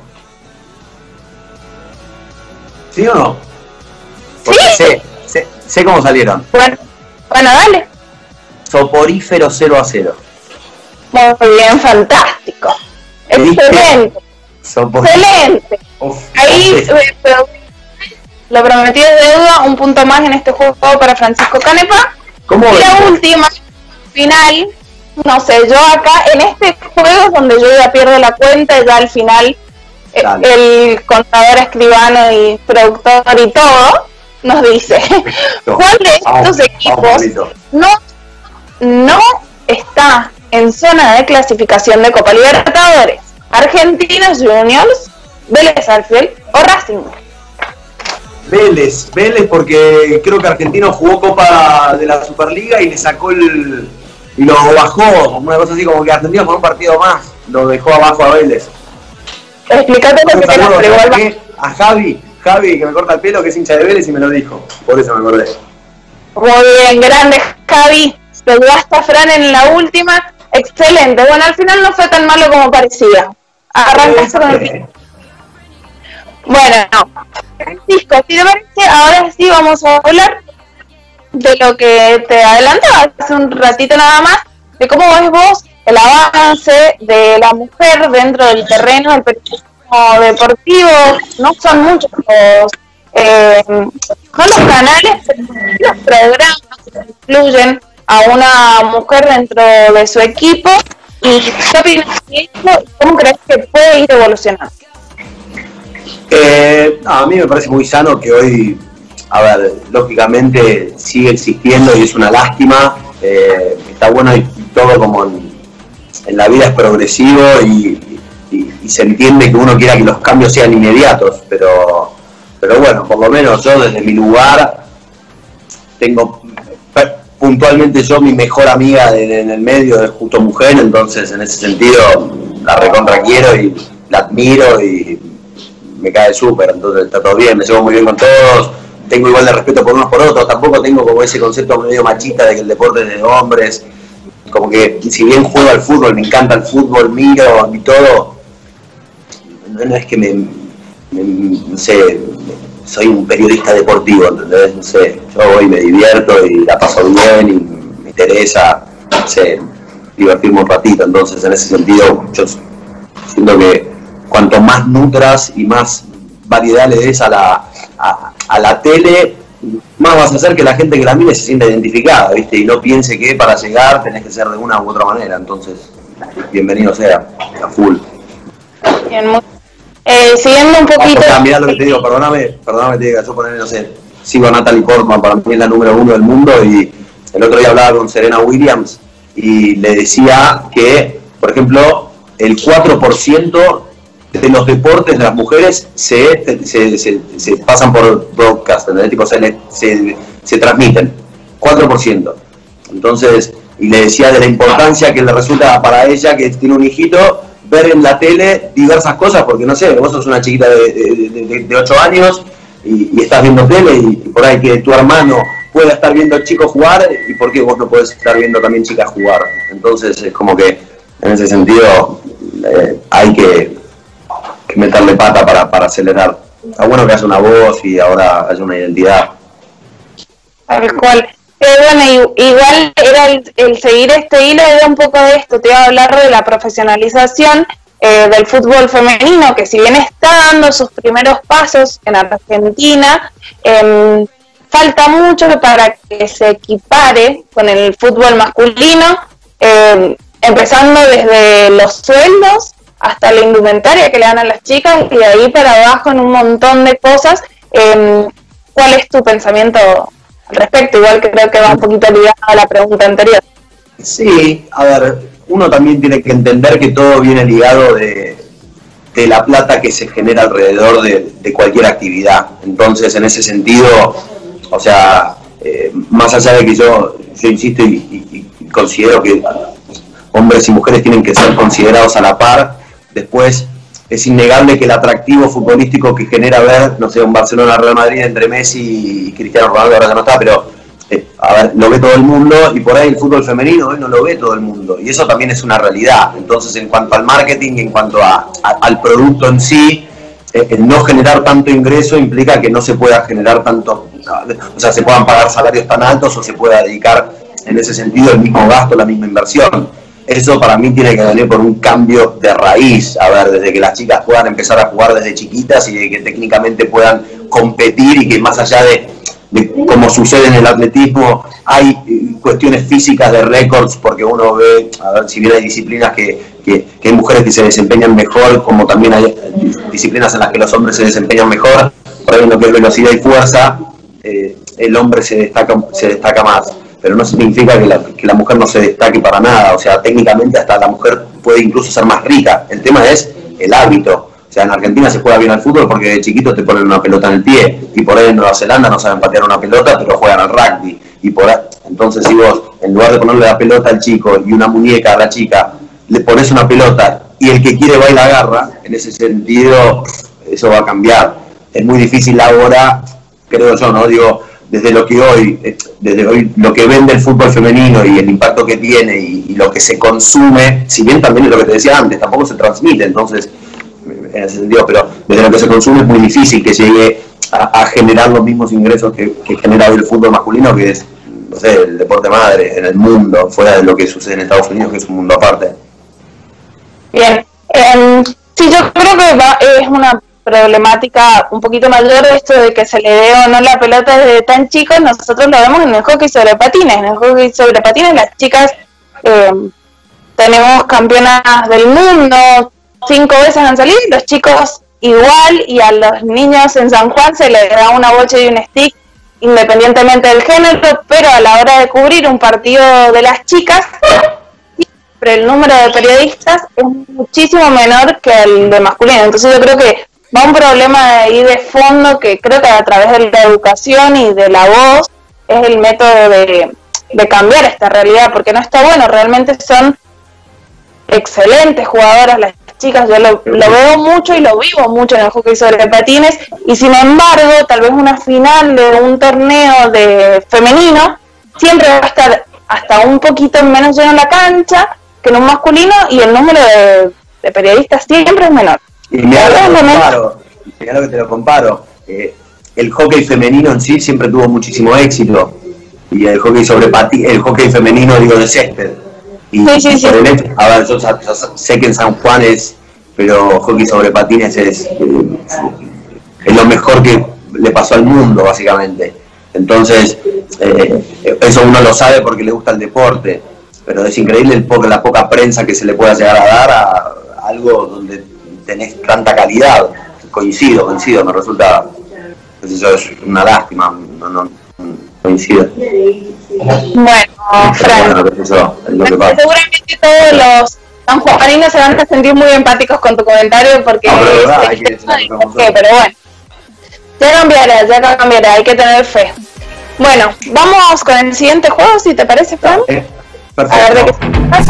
Speaker 2: ¿Sí o no? Porque
Speaker 1: sí.
Speaker 2: Sé, sé, sé cómo salieron.
Speaker 1: Bueno, bueno, dale.
Speaker 2: Soporífero cero a cero.
Speaker 1: Muy bien, fantástico. Excelente. Excelente. Uf, Ahí eh, lo prometido es deuda, un punto más en este juego para Francisco Canepa.
Speaker 2: ¿Cómo
Speaker 1: y la
Speaker 2: es?
Speaker 1: última, final, no sé, yo acá en este juego es donde yo ya pierdo la cuenta, ya al final eh, el contador, escribano y productor y todo nos dice cuál de estos equipos no, no está en zona de clasificación de Copa Libertadores: Argentinos Juniors, Vélez Sarsfield o Racing.
Speaker 2: Vélez, Vélez porque creo que Argentino jugó Copa de la Superliga y le sacó el... y lo bajó, una cosa así como que Argentino con un partido más lo dejó abajo a Vélez.
Speaker 1: Explícate lo que quieras, pero igual
Speaker 2: a Javi, Javi que me corta el pelo, que es hincha de Vélez y me lo dijo, por eso me acordé.
Speaker 1: Muy bien, grande Javi, te ayudaste a Fran en la última, excelente. Bueno, al final no fue tan malo como parecía. Arrancaste con el... Bueno, no. Francisco, si te parece, ahora sí vamos a hablar de lo que te adelantaba hace un ratito nada más, de cómo ves vos el avance de la mujer dentro del terreno del periodismo deportivo. No son muchos los, eh, no los canales, pero los programas que incluyen a una mujer dentro de su equipo. ¿Y qué opinas de esto? ¿Cómo crees que puede ir evolucionando?
Speaker 2: Eh, no, a mí me parece muy sano que hoy, a ver, lógicamente sigue existiendo y es una lástima. Eh, está bueno y todo como en, en la vida es progresivo y, y, y se entiende que uno quiera que los cambios sean inmediatos, pero, pero bueno, por lo menos yo desde mi lugar tengo puntualmente yo mi mejor amiga en, en el medio es justo mujer, entonces en ese sentido la recontra quiero y la admiro y me cae súper, entonces está todo bien, me llevo muy bien con todos, tengo igual de respeto por unos por otros, tampoco tengo como ese concepto medio machista de que el deporte es de hombres, como que si bien juego al fútbol, me encanta el fútbol, miro y todo, no es que me, me no sé, soy un periodista deportivo, ¿entendés? No sé, yo voy y me divierto y la paso bien y me interesa, no sé, divertirme un ratito, entonces en ese sentido yo siento que cuanto más nutras y más variedad le des a la, a, a la tele, más vas a hacer que la gente que la mire se sienta identificada, ¿viste? Y no piense que para llegar tenés que ser de una u otra manera. Entonces, bienvenido sea, a full.
Speaker 1: Bien, muy... eh, siguiendo un poquito...
Speaker 2: Ah, mirá lo que te digo, perdóname, perdóname, te digo, yo poner, no sé, sigo a Natalie Portman, para mí es la número uno del mundo, y el otro día hablaba con Serena Williams y le decía que, por ejemplo, el cuatro por ciento de los deportes de las mujeres se, se, se, se pasan por broadcast, ¿entendés? Tipo, se, se, se transmiten, cuatro por ciento. Entonces, y le decía de la importancia que le resulta para ella, que tiene un hijito, ver en la tele diversas cosas, porque no sé, vos sos una chiquita de, de, de, de ocho años y, y estás viendo tele, y, y por ahí que tu hermano pueda estar viendo chicos jugar, y por qué vos no podés estar viendo también chicas jugar. Entonces es como que en ese sentido eh, hay que, que meterle pata para, para acelerar. Está bueno que haya una voz y ahora haya una identidad.
Speaker 1: Tal cual. Eh, bueno, igual era el, el seguir este hilo era un poco de esto, te iba a hablar de la profesionalización eh, del fútbol femenino, que si bien está dando sus primeros pasos en Argentina, eh, falta mucho para que se equipare con el fútbol masculino, eh, empezando desde los sueldos hasta la indumentaria que le dan a las chicas, y de ahí para abajo en un montón de cosas. Eh, ¿Cuál es tu pensamiento al respecto? Igual que creo que va un poquito ligado a la pregunta anterior.
Speaker 2: Sí, a ver, uno también tiene que entender que todo viene ligado de, de la plata que se genera alrededor de, de cualquier actividad. Entonces, en ese sentido, o sea, eh, más allá de que yo, yo insisto y, y, y considero que hombres y mujeres tienen que ser considerados a la par, después es innegable que el atractivo futbolístico que genera ver, no sé, un Barcelona-Real Madrid entre Messi y Cristiano Ronaldo, ahora ya no está, pero eh, a ver, lo ve todo el mundo, y por ahí el fútbol femenino hoy no lo ve todo el mundo, y eso también es una realidad. Entonces, en cuanto al marketing, en cuanto a, a, al producto en sí, eh, el no generar tanto ingreso implica que no se pueda generar tanto, o sea, se puedan pagar salarios tan altos o se pueda dedicar en ese sentido el mismo gasto, la misma inversión. Eso para mí tiene que venir por un cambio de raíz, a ver, desde que las chicas puedan empezar a jugar desde chiquitas y de que técnicamente puedan competir, y que más allá de, de como sucede en el atletismo, hay cuestiones físicas de récords, porque uno ve, a ver, si bien hay disciplinas que, que, que hay mujeres que se desempeñan mejor, como también hay disciplinas en las que los hombres se desempeñan mejor, por ejemplo, en lo que es velocidad y fuerza, eh, el hombre se destaca, se destaca más. Pero no significa que la, que la mujer no se destaque para nada. O sea, técnicamente hasta la mujer puede incluso ser más rica. El tema es el hábito. O sea, en Argentina se juega bien al fútbol porque de chiquito te ponen una pelota en el pie, y por ahí en Nueva Zelanda no saben patear una pelota, pero juegan al rugby. Y por ahí, entonces, si vos, en lugar de ponerle la pelota al chico y una muñeca a la chica, le pones una pelota y el que quiere va y la agarra, en ese sentido, eso va a cambiar. Es muy difícil ahora, creo yo, ¿no? Digo, desde lo que hoy, desde hoy lo que vende el fútbol femenino y el impacto que tiene y, y lo que se consume, si bien también es lo que te decía antes, tampoco se transmite, entonces, en ese sentido, pero desde lo que se consume es muy difícil que llegue a, a generar los mismos ingresos que, que genera hoy el fútbol masculino, que es, no sé, el deporte madre en el mundo, fuera de lo que sucede en Estados Unidos, que es un mundo aparte.
Speaker 1: Bien, eh, sí, yo creo que va, es una problemática un poquito mayor de esto de que se le dé o no la pelota desde tan chicos. Nosotros lo vemos en el hockey sobre patines. En el hockey sobre patines las chicas eh, tenemos campeonas del mundo, cinco veces han salido, y los chicos igual, y a los niños en San Juan se les da una bocha y un stick independientemente del género, pero a la hora de cubrir un partido de las chicas, siempre el número de periodistas es muchísimo menor que el de masculino. Entonces yo creo que va un problema ahí de fondo, que creo que a través de la educación y de la voz es el método de, de cambiar esta realidad, porque no está bueno. Realmente son excelentes jugadoras las chicas, yo lo, lo veo mucho y lo vivo mucho en el hockey sobre patines, y sin embargo tal vez una final de un torneo de femenino siempre va a estar hasta un poquito menos lleno la cancha que en un masculino, y el número de, de periodistas siempre es menor.
Speaker 2: Y mirá lo que te lo comparo, mirá lo que te lo comparo. Eh, el hockey femenino en sí siempre tuvo muchísimo éxito, y el hockey sobre pati, el hockey femenino, digo, de césped. Y,
Speaker 1: sí, sí,
Speaker 2: y por
Speaker 1: sí.
Speaker 2: el hecho, a ver, yo, yo sé que en San Juan es, pero hockey sobre patines es, eh, es lo mejor que le pasó al mundo, básicamente. Entonces, eh, eso uno lo sabe porque le gusta el deporte, pero es increíble el poco, la poca prensa que se le pueda llegar a dar a, a algo donde tenés tanta calidad. Coincido, coincido, me resulta, eso es una lástima, no, no, coincido.
Speaker 1: Bueno, Fran,
Speaker 2: bueno, eso es lo que pasa.
Speaker 1: Seguramente todos los sanjuaninos se van a sentir muy empáticos con tu comentario porque
Speaker 2: no, pero,
Speaker 1: es,
Speaker 2: verdad,
Speaker 1: es,
Speaker 2: hay que
Speaker 1: es, es, pero bueno, ya cambiará, ya cambiará, hay que tener fe. Bueno, vamos con el siguiente juego, si te parece, Fran.
Speaker 2: Eh,
Speaker 1: a ver de qué se trata.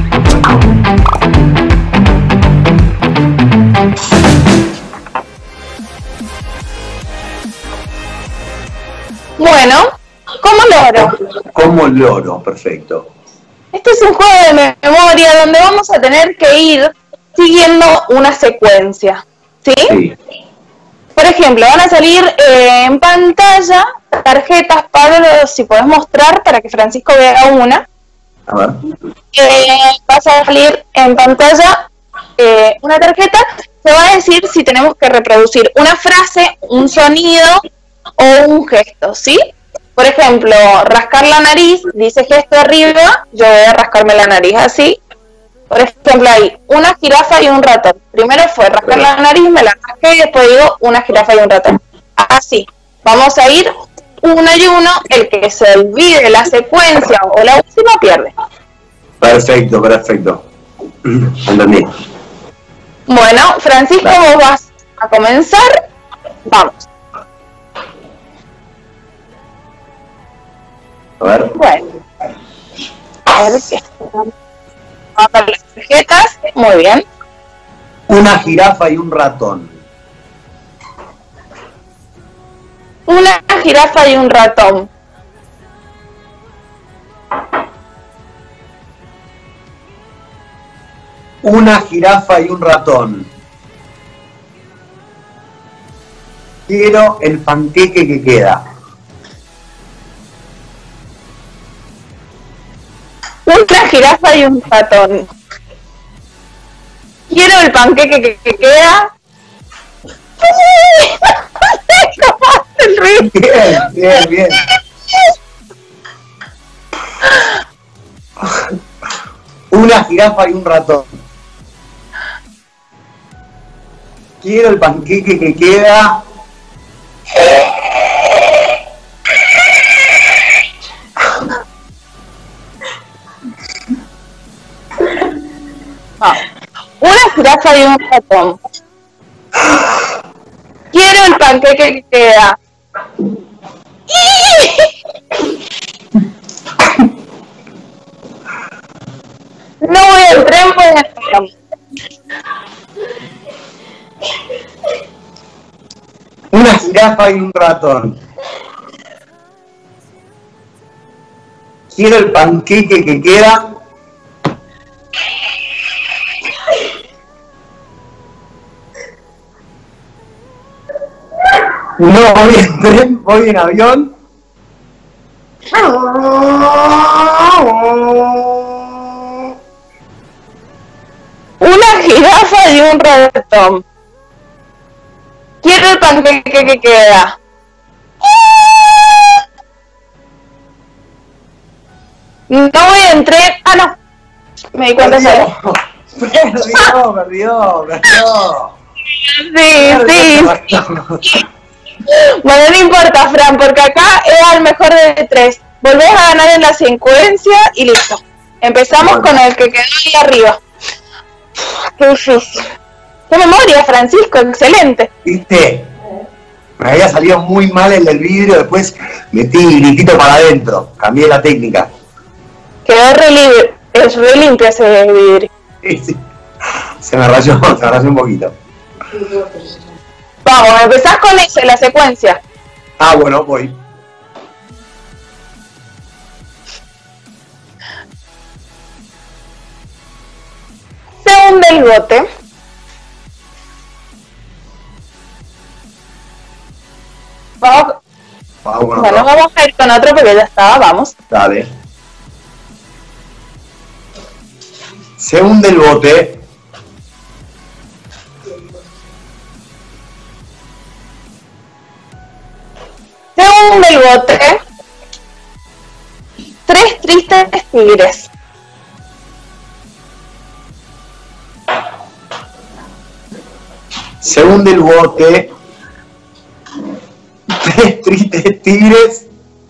Speaker 1: Bueno, ¿cómo loro?
Speaker 2: Como loro, perfecto.
Speaker 1: Este es un juego de memoria donde vamos a tener que ir siguiendo una secuencia, ¿sí?
Speaker 2: Sí.
Speaker 1: Por ejemplo, van a salir eh, en pantalla tarjetas. Pablo, si podés mostrar para que Francisco vea una.
Speaker 2: A ver.
Speaker 1: Eh, va a salir en pantalla eh, una tarjeta. Se va a decir si tenemos que reproducir una frase, un sonido o un gesto, ¿sí? Por ejemplo, rascar la nariz, dice gesto arriba, yo voy a rascarme la nariz así. Por ejemplo, ahí, una jirafa y un ratón. Primero fue rascar la nariz, me la rasqué y después digo una jirafa y un ratón. Así, vamos a ir uno y uno, el que se olvide la secuencia o la última pierde.
Speaker 2: Perfecto, perfecto. Entendí.
Speaker 1: Bueno, Francisco, vos vas a comenzar. Vamos.
Speaker 2: A ver.
Speaker 1: Bueno. A ver qué. Vamos a ver las tarjetas. Muy bien.
Speaker 2: Una jirafa y un ratón.
Speaker 1: Una jirafa y un ratón.
Speaker 2: Una jirafa y un ratón. Quiero el panqueque que queda.
Speaker 1: Una jirafa y un ratón. Quiero el panqueque que, que queda. El ruido.
Speaker 2: Bien, bien, bien. Una jirafa y un ratón. Quiero el panqueque que queda.
Speaker 1: Ah, una jirafa y un ratón. Quiero el panqueque que queda. No voy al tren, voy al tren.
Speaker 2: Una jirafa y un ratón. Quiero el panqueque que queda. No voy en tren, voy en avión.
Speaker 1: Una jirafa y un ratón. Quiero el panqueque que queda. No voy en tren. Ah, no. Me di cuenta solo.
Speaker 2: Perdió, perdió, perdió.
Speaker 1: Sí, sí. Bueno, no importa, Fran, porque acá era el mejor de tres. Volvés a ganar en la secuencia y listo. Empezamos
Speaker 2: Bueno.
Speaker 1: con el que quedó ahí arriba. Qué difícil. Qué memoria, Francisco, excelente.
Speaker 2: ¿Viste? Me había salido muy mal el del vidrio, después metí gritito para adentro, cambié la técnica.
Speaker 1: Quedó re libre, es re limpio ese vidrio.
Speaker 2: Sí, sí. Se me rayó, se me rayó un poquito.
Speaker 1: Vamos, empezás con ese, la secuencia.
Speaker 2: Ah, bueno, voy.
Speaker 1: Se hunde el bote. Vamos,
Speaker 2: Ah, bueno,
Speaker 1: bueno,
Speaker 2: no.
Speaker 1: vamos a ir con otro porque ya estaba, vamos.
Speaker 2: Dale. Se hunde el bote.
Speaker 1: Según el bote, tres tristes tigres.
Speaker 2: Según del bote, tres tristes tigres.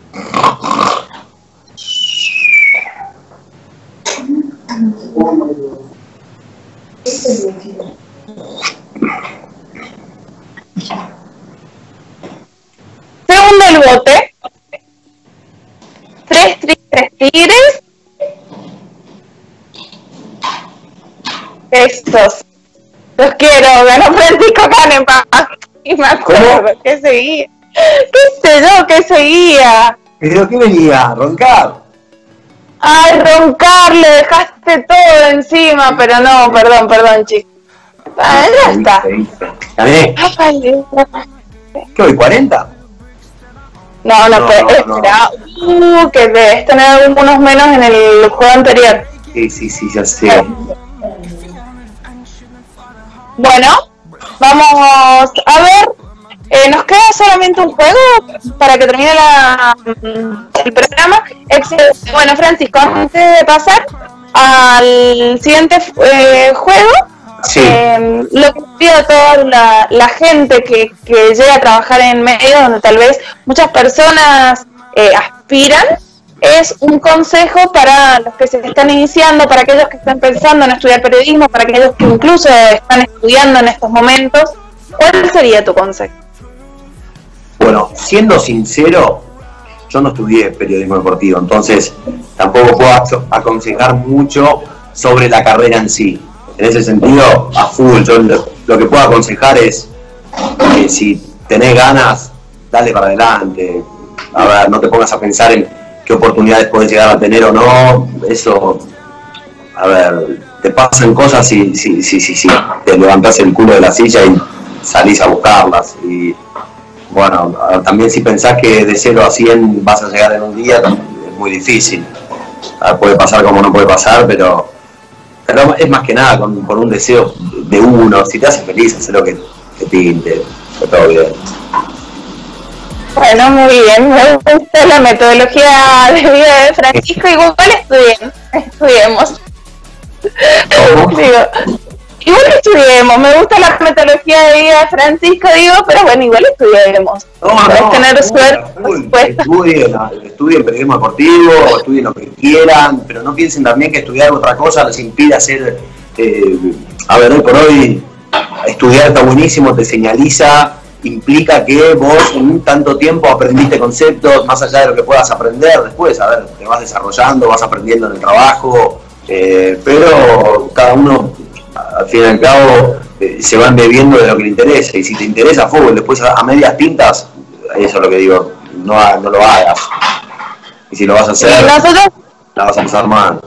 Speaker 1: Según el bote, tres tristes tigres. Estos. Los quiero, ganó Francisco Canepa. Y me acuerdo que seguía. ¿Qué sé yo que seguía?
Speaker 2: ¿Pero qué venía? ¿Roncar?
Speaker 1: Ay, roncar, le dejaste todo encima, pero no, perdón, perdón, chicos. Ah, ya está.
Speaker 2: ¿Gané?
Speaker 1: Ay,
Speaker 2: ¿Qué hoy? ¿cuarenta?
Speaker 1: no, no,
Speaker 2: No,
Speaker 1: pero
Speaker 2: no,
Speaker 1: espera. Uh, que debes tener algunos menos en el juego anterior.
Speaker 2: Sí, sí, sí, ya sé.
Speaker 1: Bueno, vamos a ver. Eh, nos queda solamente un juego para que termine la, el programa. Excelente. Bueno, Francisco, antes de pasar al siguiente eh, juego,
Speaker 2: Sí.
Speaker 1: eh, lo que pido a toda la, la gente que, que llega a trabajar en medios donde tal vez muchas personas eh, aspiran, es un consejo para los que se están iniciando, para aquellos que están pensando en estudiar periodismo, para aquellos que incluso están estudiando en estos momentos. ¿Cuál sería tu consejo?
Speaker 2: Bueno, siendo sincero, yo no estudié periodismo deportivo, entonces tampoco puedo aconsejar mucho sobre la carrera en sí. En ese sentido, a full, yo lo, lo que puedo aconsejar es que si tenés ganas, dale para adelante. A ver, no te pongas a pensar en qué oportunidades puedes llegar a tener o no. Eso, a ver, te pasan cosas si, si, si, si, si te levantás el culo de la silla y salís a buscarlas. Y bueno, también si pensás que de cero a cien vas a llegar en un día, es muy difícil. Puede pasar como no puede pasar, pero, pero es más que nada con, por un deseo de uno. Si te hace feliz, hacer lo que te pinte, todo bien.
Speaker 1: Bueno, muy bien, me gusta la metodología de vida de Francisco. Igual estudien, estudiemos. Digo, igual estudiemos, me gusta la metodología de vida de Francisco, digo, pero bueno, igual estudiemos.
Speaker 2: No, no,
Speaker 1: Podés tener
Speaker 2: no,
Speaker 1: suerte, por supuesto.
Speaker 2: Estudien, estudien periodismo deportivo, estudien lo que quieran, pero no piensen también que estudiar otra cosa les impide hacer, eh, a ver, hoy por hoy, estudiar está buenísimo, te señaliza, implica que vos en un tanto tiempo aprendiste conceptos, más allá de lo que puedas aprender después, a ver, te vas desarrollando, vas aprendiendo en el trabajo, eh, pero cada uno, al fin y al cabo, eh, se van bebiendo de lo que le interesa, y si te interesa fútbol, después a, a medias tintas, eso es lo que digo, no, no lo hagas, y si lo vas a hacer,
Speaker 1: nosotros,
Speaker 2: la vas a pasar mal.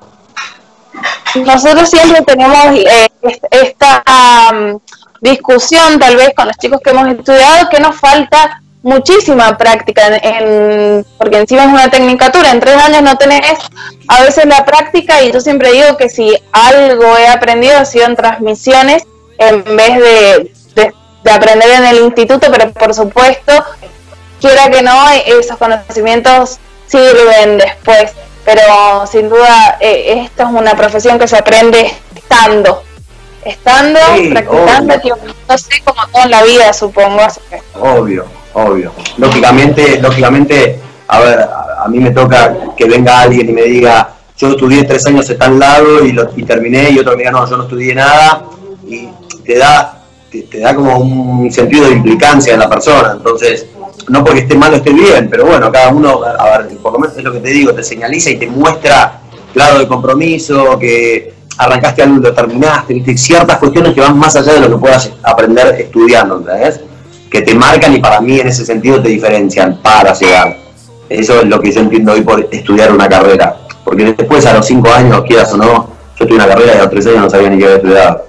Speaker 1: Nosotros siempre tenemos eh, esta um, discusión, tal vez con los chicos que hemos estudiado, que nos falta muchísima práctica, en, en, porque encima es una tecnicatura, en tres años no tenés a veces la práctica, y yo siempre digo que si algo he aprendido ha sido en transmisiones, en vez de, de, de aprender en el instituto, pero por supuesto, quiera que no, esos conocimientos sirven después, pero sin duda eh, esta es una profesión que se aprende estando, estando, sí, practicando, equivocándose, como todo en la vida, supongo.
Speaker 2: Obvio, obvio. Lógicamente, lógicamente, a ver, a, a mí me toca que venga alguien y me diga, yo estudié tres años en tal lado y, lo, y terminé, y otro me diga, no, yo no estudié nada, y te da, te, te da como un sentido de implicancia en la persona. Entonces, no porque esté mal o esté bien, pero bueno, cada uno, a ver, por lo menos es lo que te digo, te señaliza y te muestra grado de compromiso, que arrancaste algo y lo terminaste, ¿viste? Ciertas cuestiones que van más allá de lo que puedas aprender estudiando, ¿entendés? Que te marcan y para mí en ese sentido te diferencian para llegar. Eso es lo que yo entiendo hoy por estudiar una carrera, porque después a los cinco años, quieras o no, yo tuve una carrera y a los tres años no sabía ni qué había estudiado.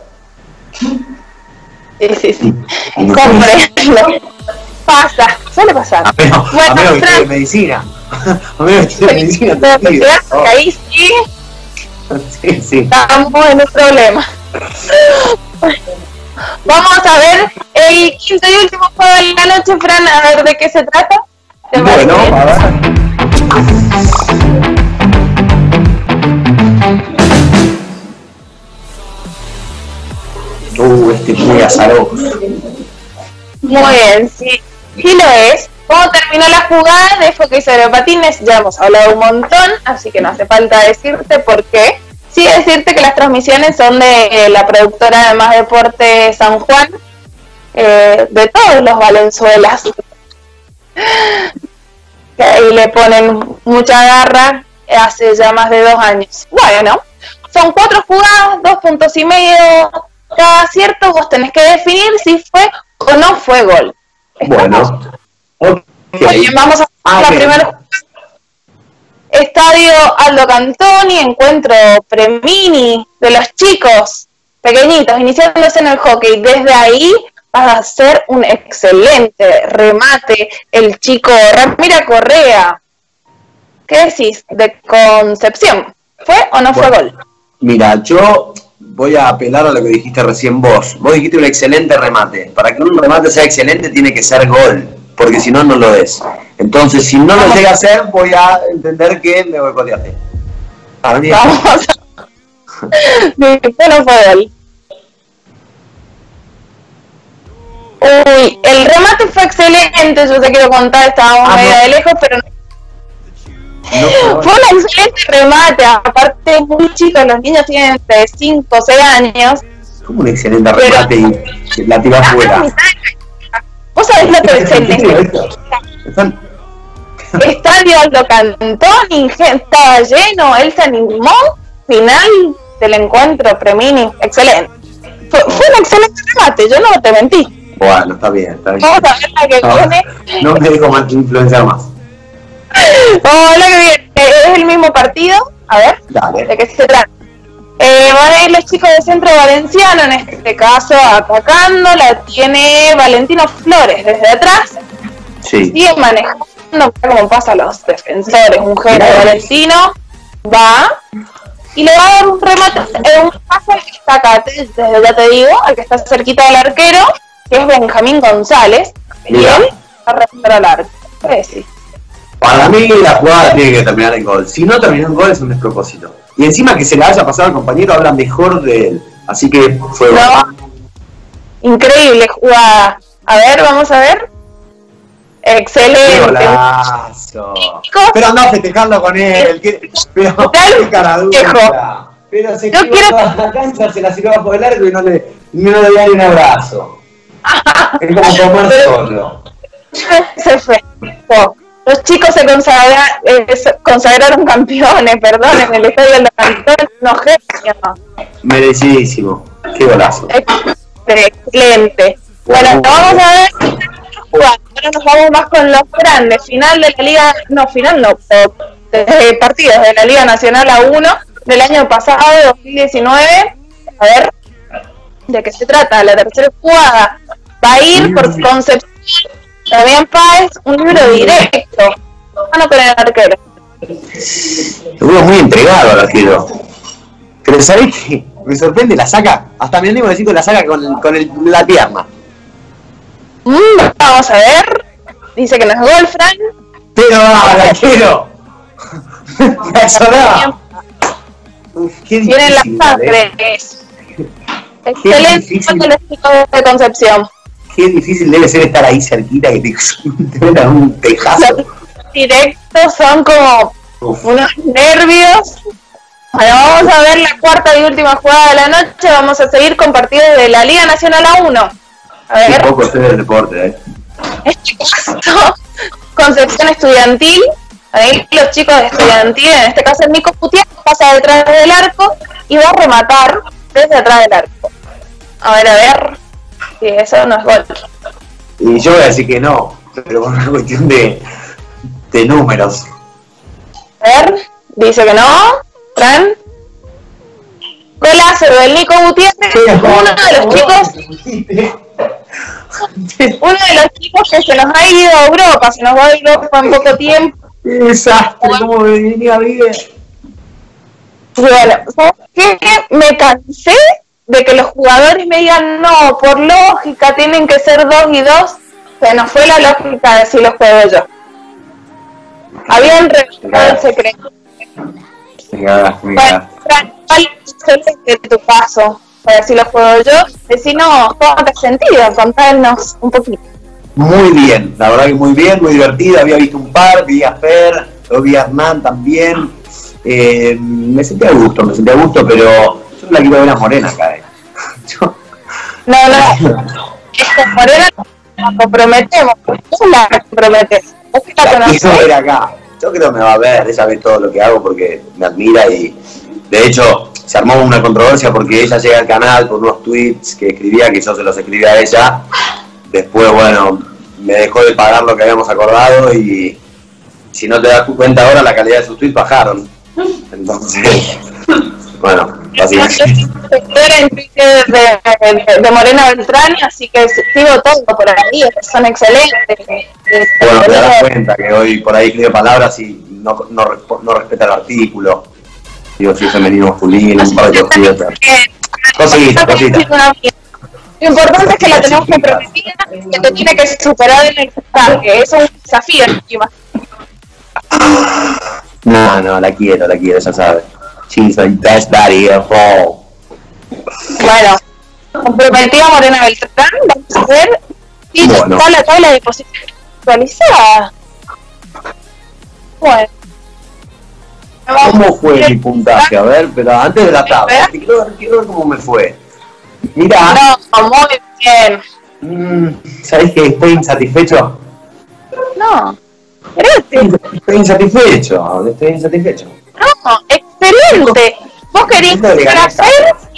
Speaker 1: Sí, sí, sí. Comprendo. Pasa, suele pasar.
Speaker 2: A menos, bueno, a menos que estudie medicina. A menos que estudie medicina.
Speaker 1: Te oh. Ahí sí.
Speaker 2: Sí, sí.
Speaker 1: Estamos en un problema. Vamos a ver el quinto y último juego de la noche, Fran, a ver de qué se trata. ¿Te parece
Speaker 2: Bueno,
Speaker 1: bien?
Speaker 2: a ver. Uh, este es muy azaroso.
Speaker 1: Muy bien, sí, sí lo es. ¿Cómo terminó la jugada de hockey sobre patines? Ya hemos hablado un montón, así que no hace falta decirte por qué. Sí decirte que las transmisiones son de eh, la productora de Más Deporte San Juan, eh, de todos los Valenzuelas, que ahí le ponen mucha garra hace ya más de dos años. Bueno, son cuatro jugadas, dos puntos y medio cada acierto, vos tenés que definir si fue o no fue gol.
Speaker 2: Bueno. Okay.
Speaker 1: Muy bien, vamos a
Speaker 2: Ah,
Speaker 1: la
Speaker 2: okay.
Speaker 1: primera jugada. Estadio Aldo Cantoni, encuentro Premini de los chicos pequeñitos, iniciándose en el hockey. Desde ahí va a hacer un excelente remate el chico Ramiro Correa. ¿Qué decís de Concepción? ¿Fue o no fue
Speaker 2: Bueno,
Speaker 1: gol?
Speaker 2: mira, yo voy a apelar a lo que dijiste recién vos. Vos dijiste un excelente remate. Para que un remate sea excelente tiene que ser gol, porque si no, no lo es. Entonces, si no lo llega a ser, voy a entender que me boicoteaste.
Speaker 1: Vamos a... Sí, fue o no fue gol. Uy, el remate fue excelente, yo te quiero contar, estábamos
Speaker 2: Ah,
Speaker 1: medio
Speaker 2: no.
Speaker 1: de lejos, pero no.
Speaker 2: No,
Speaker 1: Fue un excelente remate, aparte muy chicos, los niños tienen entre cinco o seis años.
Speaker 2: como un excelente
Speaker 1: Pero-
Speaker 2: remate y la tiró afuera.
Speaker 1: ¿Vos sabés lo que es el
Speaker 2: Están-
Speaker 1: Estadio Aldo Cantoni? Estaba lleno, él se animó, final del encuentro, Premini, excelente. Fue, fue un excelente remate, yo no te mentí.
Speaker 2: Bueno, está bien, está bien.
Speaker 1: Vamos a ver la que
Speaker 2: No,
Speaker 1: viene.
Speaker 2: no me dejo más influenciar más.
Speaker 1: Vamos a ver la que viene. Es el mismo partido, a ver,
Speaker 2: Dale.
Speaker 1: ¿de qué se trata? Eh, van a ir los chicos de Centro Valenciano, en este caso atacando, la tiene Valentino Flores desde atrás,
Speaker 2: Sí.
Speaker 1: sigue manejando, mira cómo pasa a los defensores, un genio Valentino, va y le va a dar un remate, eh, un paso al que está acá, te- desde ya te digo, al que está cerquita del arquero, que es Benjamín González, y
Speaker 2: Mira.
Speaker 1: él va a rematar al arco. ¿Qué decís?
Speaker 2: Para mí la jugada tiene que terminar en gol. Si no terminó en gol es un despropósito. Y encima que se le haya pasado al compañero habla mejor de él. Así que fue
Speaker 1: No,
Speaker 2: gol.
Speaker 1: increíble jugada. A ver, vamos a ver.
Speaker 2: ¡Qué
Speaker 1: Excelente.
Speaker 2: golazo!
Speaker 1: Chicos,
Speaker 2: Pero anda a festejarlo con él. ¿Qué? Pero qué cara dura. Pero se
Speaker 1: Yo
Speaker 2: equivocó
Speaker 1: quiero-
Speaker 2: toda la cancha, se la sirvió bajo el arco y no le, no le dio ni un abrazo. Es como tomar solo.
Speaker 1: se fue. Oh, los chicos se consagra- eh, se consagraron campeones, perdón, en el estadio del Cantón, no genio.
Speaker 2: Merecidísimo. Qué golazo.
Speaker 1: Excelente. Bueno, vamos a ver. Bueno, ahora nos vamos más con los grandes. Final de la Liga, no, final no, eh, partidos de la Liga Nacional A uno del año pasado, dos mil diecinueve. A ver, ¿de qué se trata? La tercera jugada va a ir por Concepción. Damián Páez, un libro directo. Mano con el arquero.
Speaker 2: Estuvo muy entregado al arquero. Pero ¿sabés qué? Me sorprende, la saca. Hasta me animo a decir que la saca con, con el, la pierna.
Speaker 1: Mm, vamos a ver. Dice que no es gol, Frank.
Speaker 2: Pero al arquero. Me sonaba. Uf, qué
Speaker 1: Tienen la
Speaker 2: difícil.
Speaker 1: sangre.
Speaker 2: ¿eh?
Speaker 1: Excelente
Speaker 2: difícil.
Speaker 1: con los chicos de Concepción.
Speaker 2: Qué difícil debe ser estar ahí cerquita que te, te metan un tejazo.
Speaker 1: Los directos son como
Speaker 2: Uf.
Speaker 1: unos nervios. Bueno, vamos a ver la cuarta y última jugada de la noche. Vamos a seguir con partidos de la Liga Nacional A uno. A
Speaker 2: Qué
Speaker 1: ver,
Speaker 2: poco sé del deporte, eh.
Speaker 1: en este caso, Concepción Estudiantil. Ahí los chicos de Estudiantil, en este caso el Nico Gutiérrez, pasa detrás del arco y va a rematar desde atrás del arco. A ver, a ver. Sí, eso no es gol.
Speaker 2: Y yo voy a decir que no, pero por una cuestión de, de números.
Speaker 1: A ver, dice que no. Fran. Golazo del Nico Gutiérrez, uno de los chicos, uno de los chicos que se nos ha ido a Europa, se nos va a Europa en poco tiempo.
Speaker 2: ¡Qué desastre! ¿Cómo me venía bien?
Speaker 1: Y bueno, ¿sabes qué? Me cansé de que los jugadores me digan, no, por lógica tienen que ser dos y dos. Se nos fue la lógica de si lo juego yo. Habían revelado el secreto.
Speaker 2: Venga,
Speaker 1: Bueno, Fran, ¿cuál es tu paso? Para si lo juego yo, decinos cómo te has sentido, contanos un poquito.
Speaker 2: Muy bien, la verdad que muy bien, muy divertido. Había visto un par, vi a Fer, lo vi a Hernán también. Eh, me sentí a gusto, me sentí a gusto, pero yo la quiero ver a Morena acá. Eh. Yo...
Speaker 1: No, no, es que Morena nos comprometemos, tú la comprometes. ¿Vos que la
Speaker 2: La
Speaker 1: conocés?
Speaker 2: quiero ver acá. Yo creo que me va a ver, ella ve todo lo que hago porque me admira y de hecho se armó una controversia porque ella llega al canal por unos tweets que escribía, que yo se los escribía a ella. Después, bueno, me dejó de pagar lo que habíamos acordado y si no te das cuenta ahora, la calidad de sus tweets bajaron. Entonces, bueno, así
Speaker 1: Yo soy seguidora en Twitter de, de, de Morena Beltrán, así que sigo todo por ahí, son excelentes.
Speaker 2: Bueno, te das cuenta que hoy por ahí escribe palabras y no, no, no respeta el artículo. Digo, si es femenino masculino, un par de cositas. Cositas, cositas.
Speaker 1: Lo importante es que la tenemos comprometida y que te tiene que superar en el tanque. Eso es un desafío encima.
Speaker 2: No, no, la quiero, la quiero, ya sabes. She's the best daddy of all.
Speaker 1: Bueno, comprometida Morena Beltrán, vamos a ver. Y
Speaker 2: Bueno.
Speaker 1: está la tabla de posiciones actualizada. Bueno.
Speaker 2: ¿Cómo fue mi puntaje? A ver, pero antes de la tabla, quiero ver, quiero ver cómo me fue. Mira,
Speaker 1: No, muy bien.
Speaker 2: mmm, ¿sabés que estoy insatisfecho?
Speaker 1: No, gracias.
Speaker 2: Estoy insatisfecho, estoy insatisfecho.
Speaker 1: No, excelente. Vos querías
Speaker 2: Esto le gané a
Speaker 1: hacer,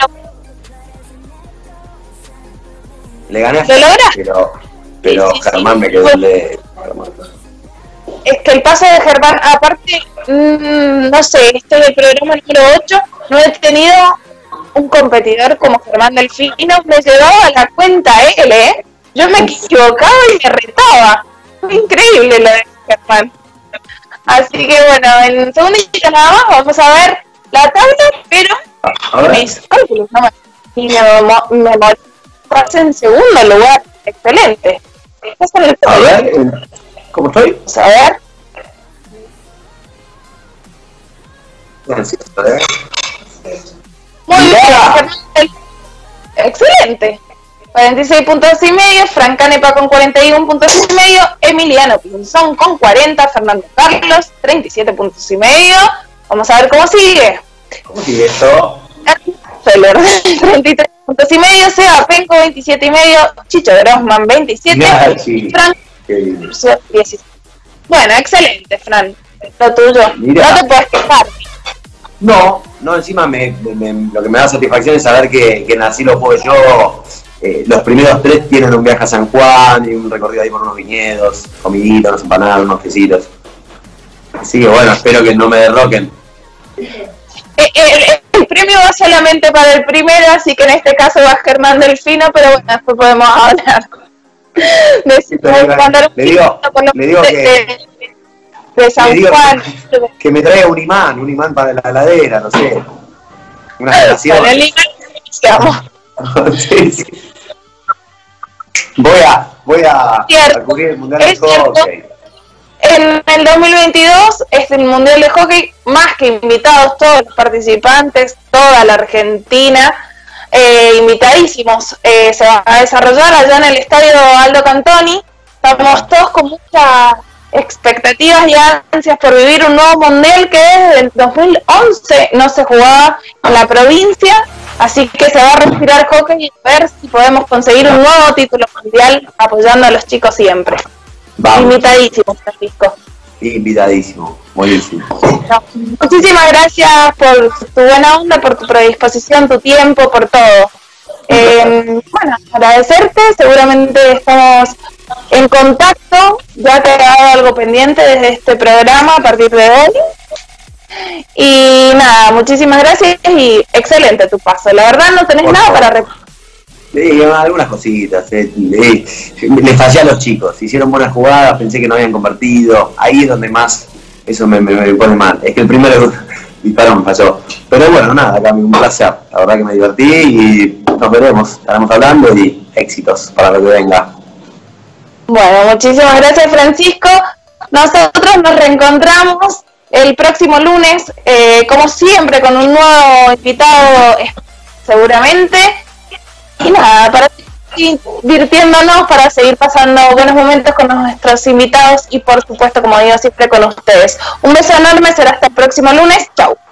Speaker 2: Le gané a
Speaker 1: ¿Lo lograste?
Speaker 2: pero, pero
Speaker 1: Sí, sí,
Speaker 2: Germán
Speaker 1: sí.
Speaker 2: me quedó el de Germán.
Speaker 1: es que el pase de Germán, aparte, mmm, no sé, este es el programa número ocho, no he tenido un competidor como Germán Delfino, me llevaba la cuenta él, ¿eh? Yo me equivocaba y me retaba. Fue increíble lo de Germán. Así que bueno, en segundito nada más vamos a ver la tabla, pero
Speaker 2: A ver.
Speaker 1: mis cálculos no me... Y me, mo- me morí. Pasé en segundo lugar. Excelente. Estás en el
Speaker 2: A ver, eh, ¿cómo estoy?
Speaker 1: Vamos a ver.
Speaker 2: Bien, sí, a ver.
Speaker 1: Muy bien,
Speaker 2: Mira.
Speaker 1: Germán Del- Excelente. cuarenta y seis puntos y medio, Fran Canepa con cuarenta y uno puntos y medio, Emiliano Pinzón con cuarenta, Fernando Carlos, treinta y siete puntos y medio. Vamos a ver cómo sigue.
Speaker 2: ¿Cómo sigue esto?
Speaker 1: Feller, treinta y tres puntos y medio, Seba Penco, veintisiete y medio, Chicho Grossman, veintisiete,
Speaker 2: Mirá, sí.
Speaker 1: Fran,
Speaker 2: Qué lindo.
Speaker 1: dieciséis. Bueno, excelente, Fran. Lo tuyo.
Speaker 2: Mirá.
Speaker 1: No te puedes quejar.
Speaker 2: No, no, encima me, me- me- lo que me da satisfacción es saber que, que en Así lo juego yo. Eh, los primeros tres tienen un viaje a San Juan y un recorrido ahí por unos viñedos, comiditos, unas empanadas, unos quesitos. Así que bueno, espero que no me derroquen.
Speaker 1: Eh, eh, el premio va solamente para el primero, así que en este caso va Germán Delfino, pero bueno, después podemos hablar. De,
Speaker 2: Sí, pero
Speaker 1: de mandar un
Speaker 2: le digo-
Speaker 1: poquito con los
Speaker 2: le digo
Speaker 1: de,
Speaker 2: que-
Speaker 1: de, de San
Speaker 2: Le digo
Speaker 1: Juan.
Speaker 2: Que me traiga un imán, un imán para la heladera, no sé. Una relación.
Speaker 1: Con el imán iniciamos.
Speaker 2: Sí, sí. Voy a, voy a,
Speaker 1: Cierto,
Speaker 2: a cubrir el mundial
Speaker 1: es
Speaker 2: de hockey.
Speaker 1: En el dos mil veintidós es el Mundial de Hockey, más que invitados todos los participantes, toda la Argentina, eh, invitadísimos. Eh, se va a desarrollar allá en el estadio Aldo Cantoni. Estamos todos con muchas expectativas y ansias por vivir un nuevo Mundial que desde el dos mil once no se jugaba en la provincia. Así que se va a respirar hockey y a ver si podemos conseguir un nuevo título mundial apoyando a los chicos siempre.
Speaker 2: Vamos,
Speaker 1: Invitadísimo, Francisco.
Speaker 2: invitadísimo, buenísimo.
Speaker 1: No, muchísimas gracias por tu buena onda, por tu predisposición, tu tiempo, por todo. Eh, bueno, agradecerte, seguramente estamos en contacto, ya te he dado algo pendiente desde este programa a partir de hoy. Y nada, muchísimas gracias y excelente tu paso. La verdad no tenés
Speaker 2: Por
Speaker 1: nada
Speaker 2: favor.
Speaker 1: para re-
Speaker 2: Sí, algunas cositas. Eh, eh, les fallé a los chicos, hicieron buenas jugadas, pensé que no habían convertido. Ahí es donde más eso me, me, me pone mal. Es que el primero disparo me falló. Pero bueno, nada, acá un placer. La verdad que me divertí y nos veremos. Estaremos hablando y éxitos para lo que venga.
Speaker 1: Bueno, muchísimas gracias, Francisco. Nosotros nos reencontramos el próximo lunes, eh, como siempre, con un nuevo invitado, seguramente. Y nada, para seguir divirtiéndonos, para seguir pasando buenos momentos con nuestros invitados y, por supuesto, como digo siempre, con ustedes. Un beso enorme, será hasta el próximo lunes. Chau.